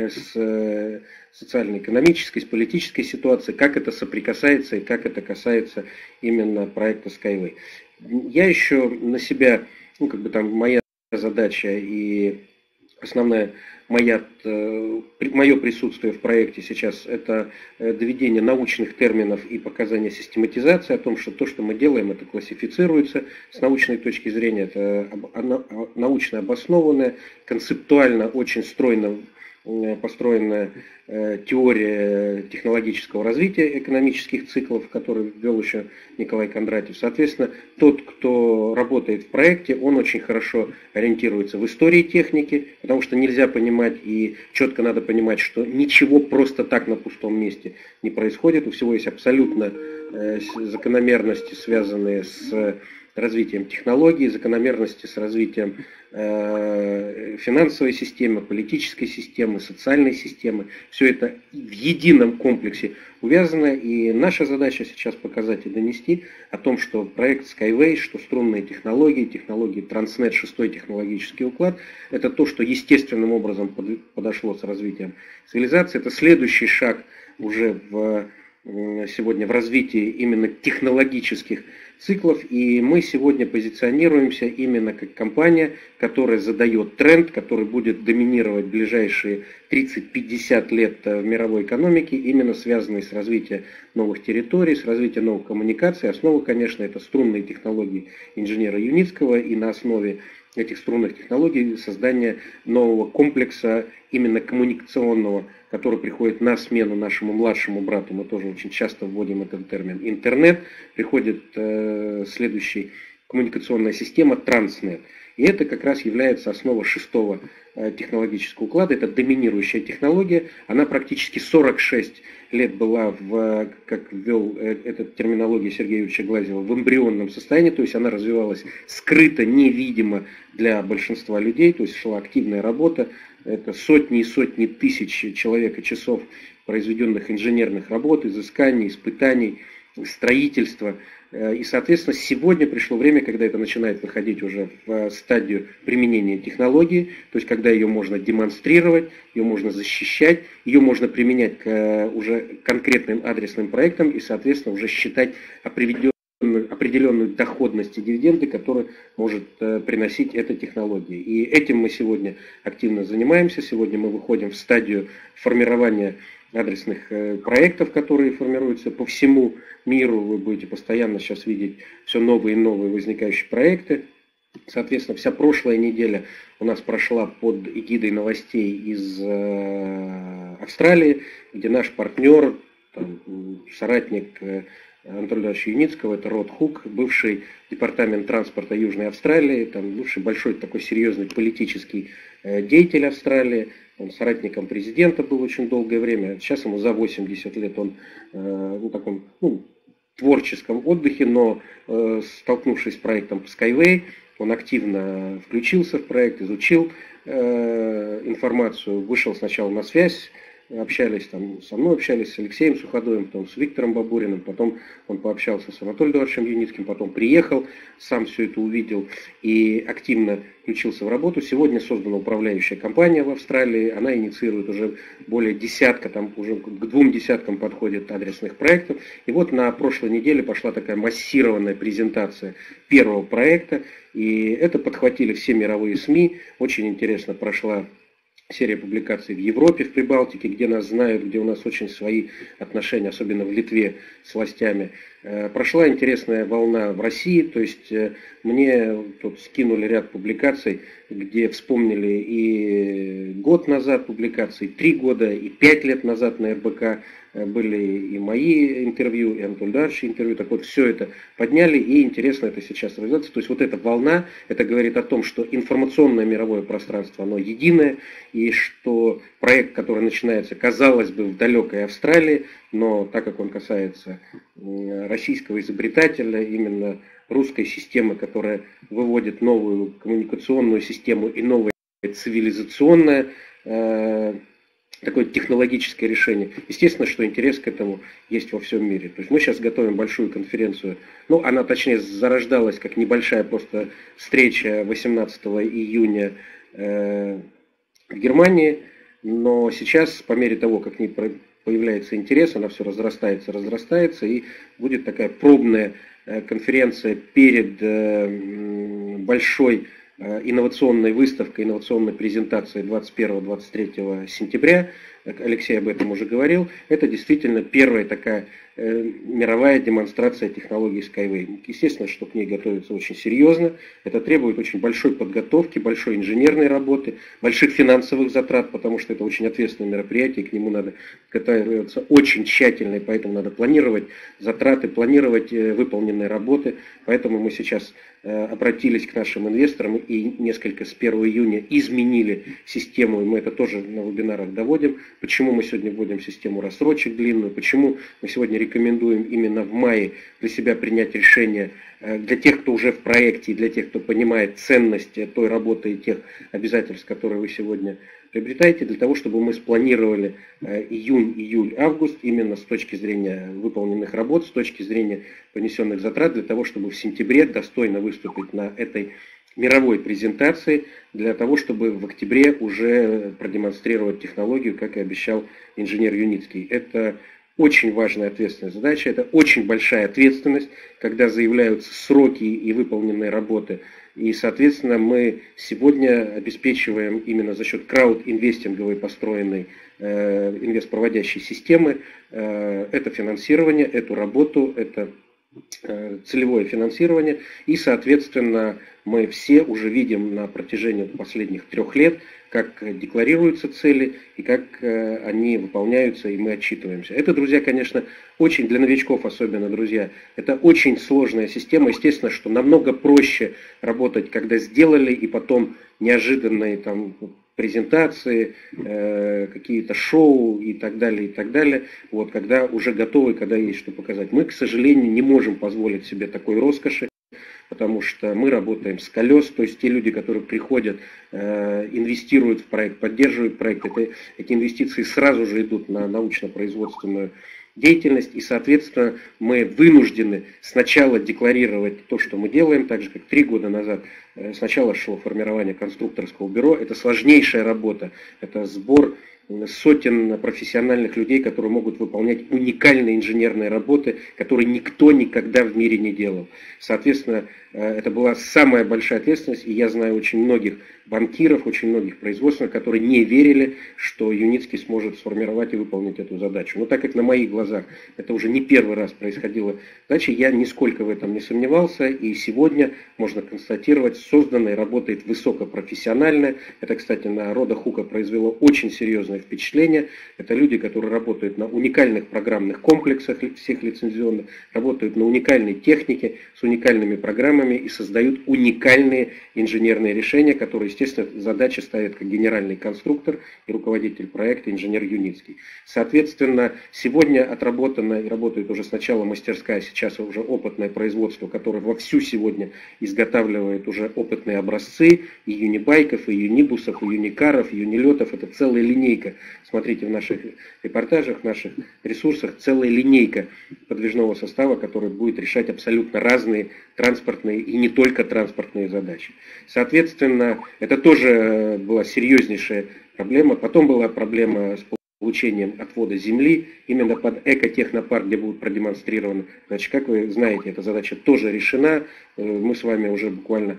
с социально-экономической, с политической ситуацией, как это соприкасается и как это касается именно проекта Skyway. Я еще на себя, моя задача и основная мое присутствие в проекте сейчас – это доведение научных терминов и показания систематизации, о том, что то, что мы делаем, это классифицируется с научной точки зрения, это научно обоснованное, концептуально очень стройно построенная теория технологического развития экономических циклов, который ввел еще Николай Кондратьев. Соответственно, тот, кто работает в проекте, он очень хорошо ориентируется в истории техники, потому что нельзя понимать и четко надо понимать, что ничего просто так на пустом месте не происходит. У всего есть абсолютно закономерности, связанные с развитием технологий, закономерности с развитием финансовой системы, политической системы, социальной системы. Все это в едином комплексе увязано, и наша задача сейчас показать и донести о том, что проект Skyway, что струнные технологии, технологии Transnet, 6-й технологический уклад, это то, что естественным образом подошло с развитием цивилизации. Это следующий шаг уже сегодня в развитии именно технологических циклов, и мы сегодня позиционируемся именно как компания, которая задает тренд, который будет доминировать ближайшие 30-50 лет в мировой экономике, именно связанный с развитием новых территорий, с развитием новых коммуникаций. Основа, конечно, это струнные технологии инженера Юницкого, и на основе этих струнных технологий создание нового комплекса именно коммуникационного, который приходит на смену нашему младшему брату. Мы тоже очень часто вводим этот термин. Интернет, приходит следующая коммуникационная система Transnet. И это как раз является основой 6-го технологического уклада. Это доминирующая технология. Она практически 46 лет была, как ввел эту терминологию Сергея Юрьевича Глазьева, в эмбрионном состоянии. То есть она развивалась скрыто, невидимо для большинства людей. То есть шла активная работа. Это сотни и сотни тысяч человек и часов произведенных инженерных работ, изысканий, испытаний, строительства. И, соответственно, сегодня пришло время, когда это начинает выходить уже в стадию применения технологии, то есть когда ее можно демонстрировать, ее можно защищать, ее можно применять к уже конкретным адресным проектам и, соответственно, уже считать определенную доходность и дивиденды, которые может приносить эта технология. И этим мы сегодня активно занимаемся. Сегодня мы выходим в стадию формирования адресных проектов, которые формируются по всему миру. Вы будете постоянно сейчас видеть все новые и новые возникающие проекты. Соответственно, вся прошлая неделя у нас прошла под эгидой новостей из Австралии, где наш партнер, соратник Анатолия Ивановича Юницкого, это Род Хук, бывший департамент транспорта Южной Австралии, бывший большой такой серьезный политический деятель Австралии, он соратником президента был очень долгое время, сейчас ему за 80 лет, он в таком творческом отдыхе, но столкнувшись с проектом Skyway, он активно включился в проект, изучил информацию, вышел сначала на связь, общались со мной, общались с Алексеем Суходоем, потом с Виктором Бабуриным, потом он пообщался с Анатолием Эдуардовичем Юницким, потом приехал, сам все это увидел и активно включился в работу. Сегодня создана управляющая компания в Австралии, она инициирует уже более десятка, уже к 2 десяткам подходит адресных проектов. И вот на прошлой неделе пошла такая массированная презентация первого проекта, и это подхватили все мировые СМИ, очень интересно прошла серия публикаций в Европе, в Прибалтике, где нас знают, где у нас очень свои отношения, особенно в Литве, с властями. Прошла интересная волна в России, то есть мне тут скинули ряд публикаций, где вспомнили и год назад публикации, 3 года, и 5 лет назад на РБК были и мои интервью, и Анатолия Эдуардовича интервью. Так вот, все это подняли, и интересно это сейчас развивается. То есть вот эта волна, это говорит о том, что информационное мировое пространство, оно единое, и что проект, который начинается, казалось бы, в далекой Австралии, но так как он касается российского изобретателя, именно русской системы, которая выводит новую коммуникационную систему и новое цивилизационное такое технологическое решение. Естественно, что интерес к этому есть во всем мире. То есть мы сейчас готовим большую конференцию, она точнее зарождалась как небольшая просто встреча 18 июня в Германии, но сейчас, по мере того, как к ней появляется интерес, она все разрастается, и будет такая пробная конференция перед большой инновационной выставкой, инновационной презентацией 21-23 сентября. Алексей об этом уже говорил. Это действительно первая такая мировая демонстрация технологий Skyway. Естественно, что к ней готовится очень серьезно. Это требует очень большой подготовки, большой инженерной работы, больших финансовых затрат, потому что это очень ответственное мероприятие, к нему надо готовиться очень тщательно, и поэтому надо планировать затраты, планировать выполненные работы. Поэтому мы сейчас обратились к нашим инвесторам и несколько с 1 июня изменили систему, и мы это тоже на вебинарах доводим. Почему мы сегодня вводим систему рассрочек длинную, почему мы сегодня рекомендуем именно в мае для себя принять решение для тех, кто уже в проекте, и для тех, кто понимает ценность той работы и тех обязательств, которые вы сегодня приобретаете, для того, чтобы мы спланировали июнь, июль, август именно с точки зрения выполненных работ, с точки зрения понесенных затрат, для того, чтобы в сентябре достойно выступить на этой мировой презентации, для того, чтобы в октябре уже продемонстрировать технологию, как и обещал инженер Юницкий. Это очень важная ответственная задача, это очень большая ответственность, когда заявляются сроки и выполненные работы. И, соответственно, мы сегодня обеспечиваем именно за счет крауд-инвестинговой построенной инвестпроводящей системы это финансирование, эту работу, это целевое финансирование. И, соответственно, мы все уже видим на протяжении последних 3 лет, как декларируются цели и как они выполняются, и мы отчитываемся. Это, друзья, конечно, очень для новичков особенно, друзья, это очень сложная система. Естественно, что намного проще работать, когда сделали, и потом неожиданные там презентации, какие-то шоу и так далее, вот, когда уже готовы, когда есть что показать. Мы, к сожалению, не можем позволить себе такой роскоши, потому что мы работаем с колес, то есть те люди, которые приходят, инвестируют в проект, поддерживают проект, эти инвестиции сразу же идут на научно-производственную деятельность, и, соответственно, мы вынуждены сначала декларировать то, что мы делаем, так же, как 3 года назад сначала шло формирование конструкторского бюро. Это сложнейшая работа, это сбор сотен профессиональных людей, которые могут выполнять уникальные инженерные работы, которые никто никогда в мире не делал. Соответственно, это была самая большая ответственность, и я знаю очень многих банкиров, очень многих производственных, которые не верили, что Юницкий сможет сформировать и выполнить эту задачу. Но так как на моих глазах это уже не первый раз происходило, значит, я нисколько в этом не сомневался, и сегодня можно констатировать, создано и работает высокопрофессионально. Это, кстати, на Рода Хука произвело очень серьезное впечатление. Это люди, которые работают на уникальных программных комплексах всех лицензионных, работают на уникальной технике, с уникальными программами и создают уникальные инженерные решения, которые, естественно, задачи ставит как генеральный конструктор и руководитель проекта инженер Юницкий. Соответственно, сегодня отработана и работает уже сначала мастерская, сейчас уже опытное производство, которое вовсю сегодня изготавливает уже опытные образцы и юнибайков, и юнибусов, и юникаров, и юнилетов. Это целая линейка. Смотрите в наших репортажах, в наших ресурсах, целая линейка подвижного состава, который будет решать абсолютно разные транспортные и не только транспортные задачи. Соответственно, это тоже была серьезнейшая проблема. Потом была проблема с получением отвода земли именно под экотехнопарк, где будут продемонстрированы. Значит, как вы знаете, эта задача тоже решена. Мы с вами уже буквально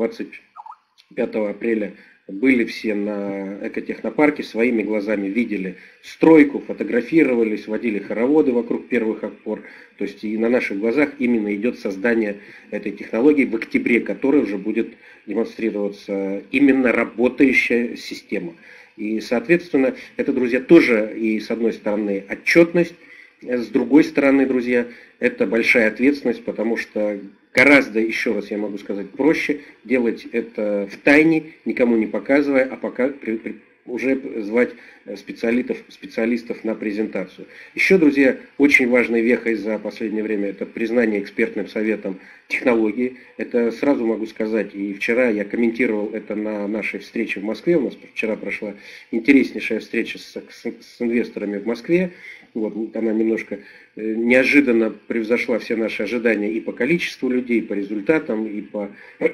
25 апреля были все на экотехнопарке, своими глазами видели стройку, фотографировались, водили хороводы вокруг первых опор. То есть и на наших глазах именно идет создание этой технологии, в октябре которой уже будет демонстрироваться именно работающая система. И, соответственно, это, друзья, тоже и с одной стороны отчетность, с другой стороны, друзья, это большая ответственность, потому что гораздо, еще раз я могу сказать, проще делать это в тайне, никому не показывая, а пока уже звать специалистов на презентацию. Еще, друзья, очень важной вехой за последнее время это признание экспертным советом технологии. Это сразу могу сказать, и вчера я комментировал это на нашей встрече в Москве. У нас вчера прошла интереснейшая встреча с инвесторами в Москве. Вот, она немножко неожиданно превзошла все наши ожидания и по количеству людей, и по результатам, и по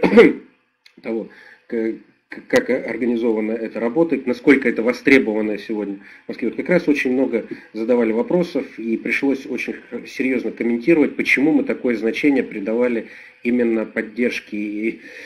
того, как организована эта работа, насколько это востребовано сегодня в Москве. Вот как раз очень много задавали вопросов, и пришлось очень серьезно комментировать, почему мы такое значение придавали именно поддержке и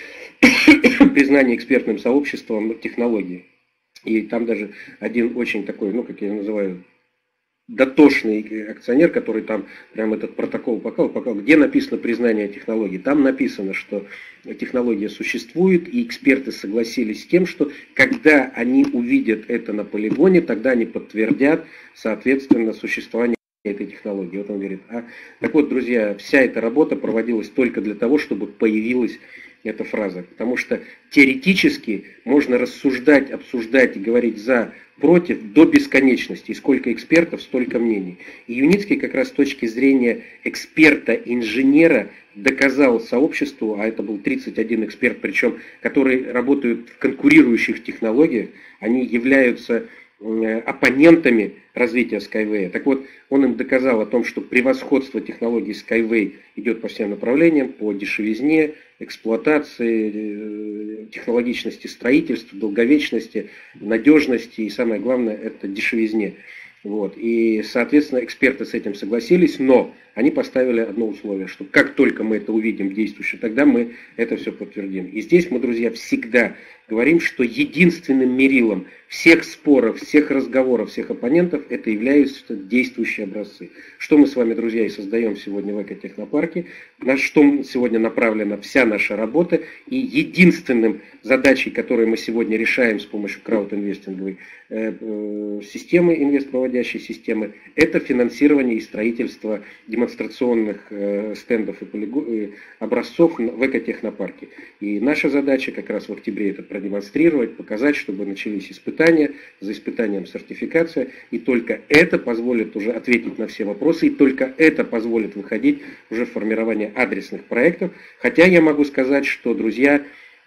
признание экспертным сообществом технологии. И там даже один очень такой, ну, как я его называю, дотошный акционер, который там прям этот протокол показал, где написано признание технологии. Там написано, что технология существует, и эксперты согласились с тем, что когда они увидят это на полигоне, тогда они подтвердят, соответственно, существование этой технологии. Вот он говорит, так вот, друзья, вся эта работа проводилась только для того, чтобы появилась эта фраза. Потому что теоретически можно рассуждать, обсуждать и говорить за, против до бесконечности. И сколько экспертов, столько мнений. И Юницкий как раз с точки зрения эксперта-инженера доказал сообществу, а это был 31 эксперт, причем которые работают в конкурирующих технологиях, они являются оппонентами развития Skyway. Так вот, он им доказал о том, что превосходство технологий Skyway идет по всем направлениям, по дешевизне, эксплуатации, технологичности строительства, долговечности, надежности и самое главное, это дешевизне. Вот. И, соответственно, эксперты с этим согласились, но они поставили одно условие, что как только мы это увидим действующим, тогда мы это все подтвердим. И здесь мы, друзья, всегда говорим, что единственным мерилом всех споров, всех разговоров, всех оппонентов, это являются действующие образцы. Что мы с вами, друзья, и создаем сегодня в экотехнопарке, на что сегодня направлена вся наша работа, и единственным задачей, которую мы сегодня решаем с помощью краудинвестинговой системы, инвестпроводящей системы, это финансирование и строительство демонстрационных стендов и образцов в экотехнопарке. И наша задача как раз в октябре это продемонстрировать, показать, чтобы начались испытания, за испытанием сертификация, и только это позволит уже ответить на все вопросы, и только это позволит выходить уже в формирование адресных проектов. Хотя я могу сказать, что, друзья,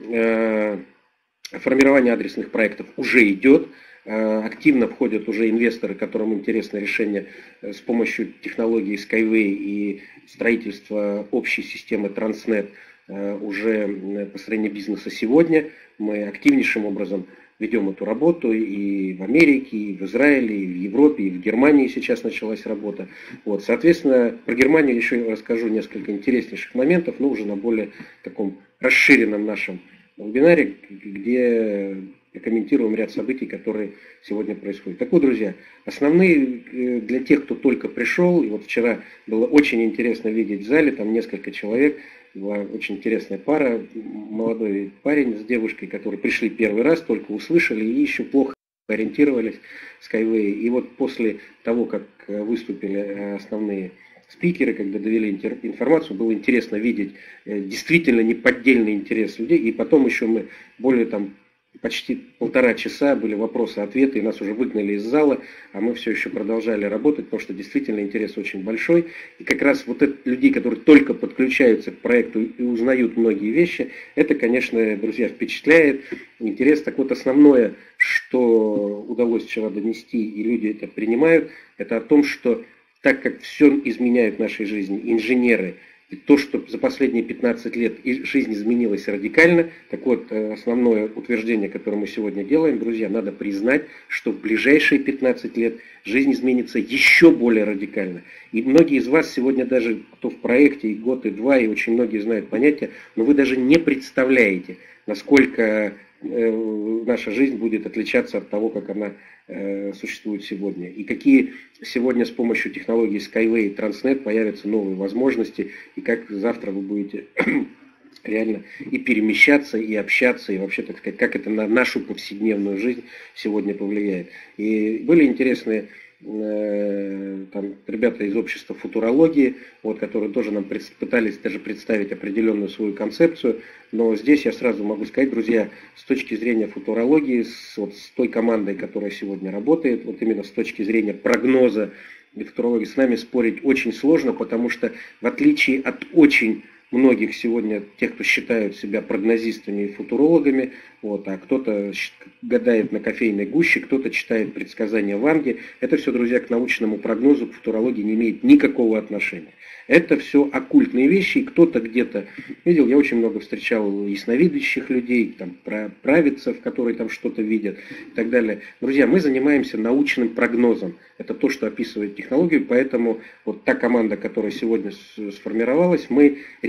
формирование адресных проектов уже идет. Активно входят уже инвесторы, которым интересно решение с помощью технологии Skyway и строительства общей системы Transnet уже построение бизнеса сегодня. Мы активнейшим образом ведем эту работу и в Америке, и в Израиле, и в Европе, и в Германии сейчас началась работа. Вот, соответственно, про Германию еще расскажу несколько интереснейших моментов, но уже на более таком расширенном нашем вебинаре, где комментируем ряд событий, которые сегодня происходят. Так вот, друзья, основные для тех, кто только пришел, и вот вчера было очень интересно видеть в зале, там несколько человек, была очень интересная пара, молодой парень с девушкой, которые пришли первый раз, только услышали и еще плохо ориентировались в Skyway. И вот после того, как выступили основные спикеры, когда довели информацию, было интересно видеть действительно неподдельный интерес людей. И потом еще мы более почти 1,5 часа были вопросы-ответы, и нас уже выгнали из зала, а мы все еще продолжали работать, потому что действительно интерес очень большой. И как раз вот это людей, которые только подключаются к проекту и узнают многие вещи, это, конечно, друзья, впечатляет, интерес. Так вот, основное, что удалось вчера донести, и люди это принимают, это о том, что так как все изменяют в нашей жизни, инженеры, и то, что за последние 15 лет жизнь изменилась радикально, так вот, основное утверждение, которое мы сегодня делаем, друзья, надо признать, что в ближайшие 15 лет жизнь изменится еще более радикально. И многие из вас сегодня даже, кто в проекте и год, и два, и очень многие знают понятия, но вы даже не представляете, насколько наша жизнь будет отличаться от того, как она существует сегодня. И какие сегодня с помощью технологий Skyway и Transnet появятся новые возможности, и как завтра вы будете реально и перемещаться, и общаться, и вообще, так сказать, как это на нашу повседневную жизнь сегодня повлияет. И были интересные ребята из общества футурологии, вот, которые тоже нам пытались даже представить определенную свою концепцию, но здесь я сразу могу сказать, друзья, с точки зрения футурологии, с той командой, которая сегодня работает, вот именно с точки зрения прогноза и футурологии, с нами спорить очень сложно, потому что в отличие от очень многих сегодня, тех, кто считают себя прогнозистами и футурологами, вот, а кто-то гадает на кофейной гуще, кто-то читает предсказания Ванги. Это все, друзья, к научному прогнозу, к футурологии не имеет никакого отношения. Это все оккультные вещи, и кто-то где-то видел, я очень много встречал ясновидящих людей, праведцев, которые там что-то видят и так далее. Друзья, мы занимаемся научным прогнозом. Это то, что описывает технологию, поэтому вот та команда, которая сегодня сформировалась, мы реально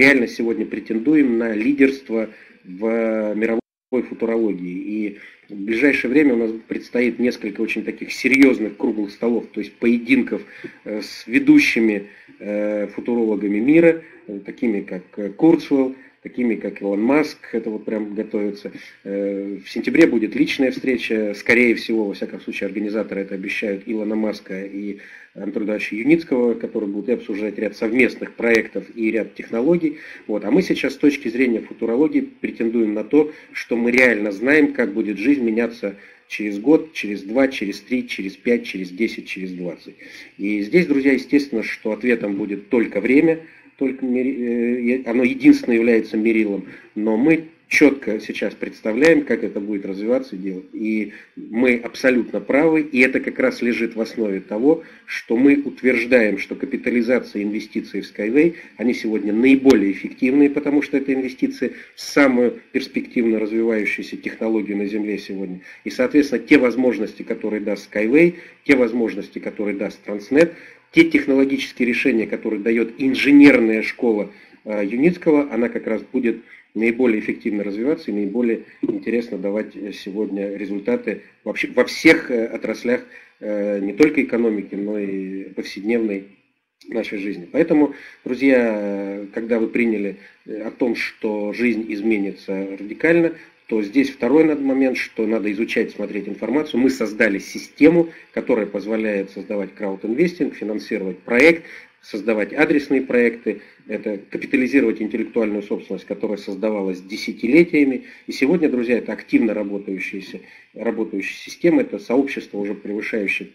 реально сегодня претендуем на лидерство в мировой футурологии. И в ближайшее время у нас предстоит несколько очень таких серьезных круглых столов, то есть поединков с ведущими футурологами мира, такими как Курцвелл, такими как Илон Маск, это вот прям готовится. В сентябре будет личная встреча, скорее всего, во всяком случае, организаторы это обещают, Илона Маска и Антона Ильича Юницкого, которые будут обсуждать ряд совместных проектов и ряд технологий. Вот. А мы сейчас с точки зрения футурологии претендуем на то, что мы реально знаем, как будет жизнь меняться через год, через 2, через 3, через 5, через 10, через 20. И здесь, друзья, естественно, что ответом будет только время, только оно единственно является мерилом, но мы четко сейчас представляем, как это будет развиваться и делать. И мы абсолютно правы, и это как раз лежит в основе того, что мы утверждаем, что капитализация и инвестиции в Skyway, они сегодня наиболее эффективные, потому что это инвестиции в самую перспективно развивающуюся технологию на Земле сегодня. И, соответственно, те возможности, которые даст Skyway, те возможности, которые даст Транснет, те технологические решения, которые дает инженерная школа Юницкого, она как раз будет наиболее эффективно развиваться и наиболее интересно давать сегодня результаты вообще во всех отраслях не только экономики, но и повседневной нашей жизни. Поэтому, друзья, когда вы приняли о том, что жизнь изменится радикально, то здесь второй момент, что надо изучать, смотреть информацию. Мы создали систему, которая позволяет создавать краудинвестинг, финансировать проект, создавать адресные проекты, это капитализировать интеллектуальную собственность, которая создавалась десятилетиями. И сегодня, друзья, это активно работающая система, это сообщество, уже превышающее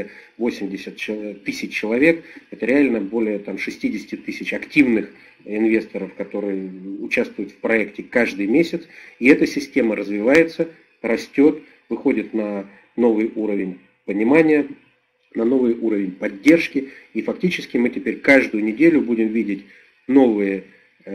380 тысяч человек. Это реально более 60 тысяч активных инвесторов, которые участвуют в проекте каждый месяц. И эта система развивается, растет, выходит на новый уровень понимания, на новый уровень поддержки. И фактически мы теперь каждую неделю будем видеть новые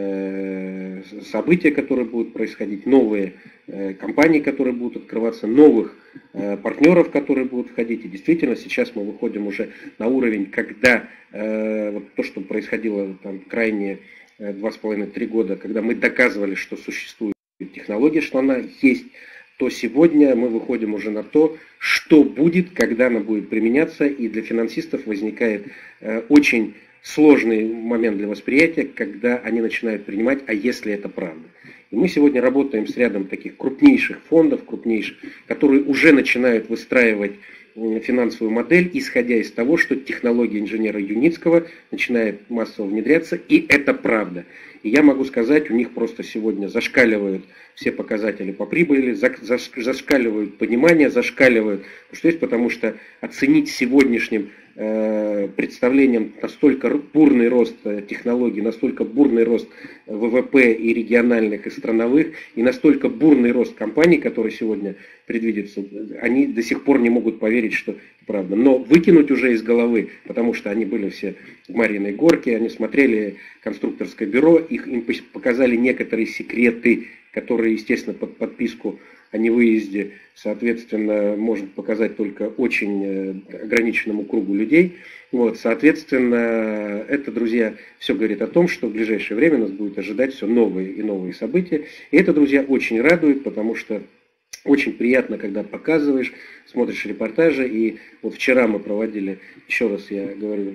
события, которые будут происходить, новые компании, которые будут открываться, новых партнеров, которые будут входить. И действительно сейчас мы выходим уже на уровень, когда вот то, что происходило там крайние 2,5-3 года, когда мы доказывали, что существует технология, что она есть, то сегодня мы выходим уже на то, что будет, когда она будет применяться, и для финансистов возникает очень сложный момент для восприятия, когда они начинают принимать, а если это правда. И мы сегодня работаем с рядом таких крупнейших фондов, которые уже начинают выстраивать финансовую модель, исходя из того, что технология инженера Юницкого начинает массово внедряться, и это правда. И я могу сказать, у них просто сегодня зашкаливают все показатели по прибыли, зашкаливают понимание, зашкаливают, что есть, потому что оценить сегодняшним представлением настолько бурный рост технологий, настолько бурный рост ВВП и региональных, и страновых, и настолько бурный рост компаний, который сегодня предвидится, они до сих пор не могут поверить, что это правда. Но выкинуть уже из головы, потому что они были все в Марьиной Горке, они смотрели конструкторское бюро, им показали некоторые секреты, которые, естественно, под подписку о невыезде, соответственно, может показать только очень ограниченному кругу людей. Вот, соответственно, это, друзья, все говорит о том, что в ближайшее время нас будет ожидать все новые и новые события. И это, друзья, очень радует, потому что очень приятно, когда показываешь, смотришь репортажи. И вот вчера мы проводили, еще раз я говорю,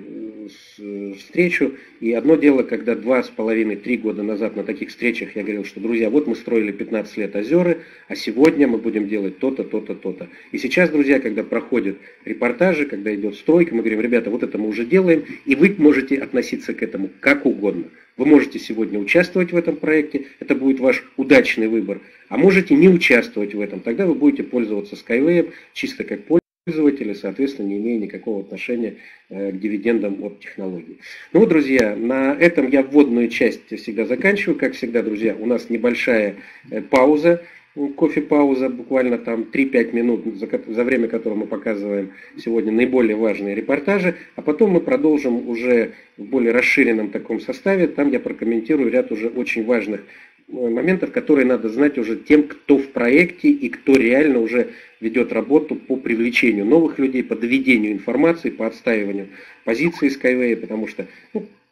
встречу. И одно дело, когда 2,5-3 года назад на таких встречах я говорил, что, друзья, вот мы строили 15 лет озера, а сегодня мы будем делать то-то, то-то, то-то. И сейчас, друзья, когда проходят репортажи, когда идет стройка, мы говорим, ребята, вот это мы уже делаем, и вы можете относиться к этому как угодно. Вы можете сегодня участвовать в этом проекте, это будет ваш удачный выбор, а можете не участвовать в этом, тогда вы будете пользоваться Skyway чисто как пользователи, соответственно, не имея никакого отношения к дивидендам от технологий. Ну вот, друзья, на этом я вводную часть всегда заканчиваю. Как всегда, друзья, у нас небольшая пауза, кофе-пауза, буквально там 3-5 минут, за время которого мы показываем сегодня наиболее важные репортажи, а потом мы продолжим уже в более расширенном таком составе, там я прокомментирую ряд уже очень важных моментов, которые надо знать уже тем, кто в проекте и кто реально уже ведет работу по привлечению новых людей, по доведению информации, по отстаиванию позиции Skyway, потому что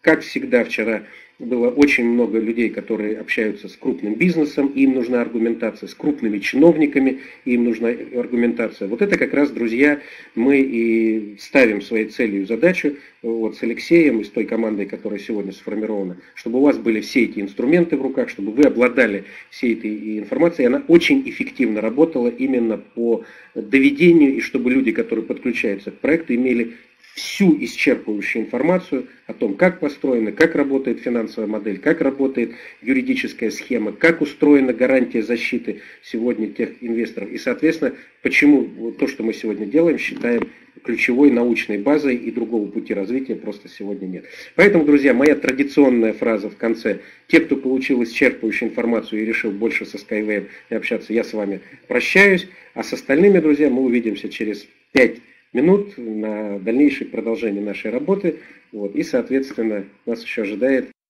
как всегда, вчера было очень много людей, которые общаются с крупным бизнесом, им нужна аргументация, с крупными чиновниками, им нужна аргументация. Вот это как раз, друзья, мы и ставим своей целью задачу вот с Алексеем и с той командой, которая сегодня сформирована, чтобы у вас были все эти инструменты в руках, чтобы вы обладали всей этой информацией. Она очень эффективно работала именно по доведению, и чтобы люди, которые подключаются к проекту, имели всю исчерпывающую информацию о том, как построена, как работает финансовая модель, как работает юридическая схема, как устроена гарантия защиты сегодня тех инвесторов. И, соответственно, почему то, что мы сегодня делаем, считаем ключевой научной базой, и другого пути развития просто сегодня нет. Поэтому, друзья, моя традиционная фраза в конце: те, кто получил исчерпывающую информацию и решил больше со Skyway общаться, я с вами прощаюсь. А с остальными, друзья, мы увидимся через 5 минут на дальнейшее продолжение нашей работы. Вот. И, соответственно, нас еще ожидает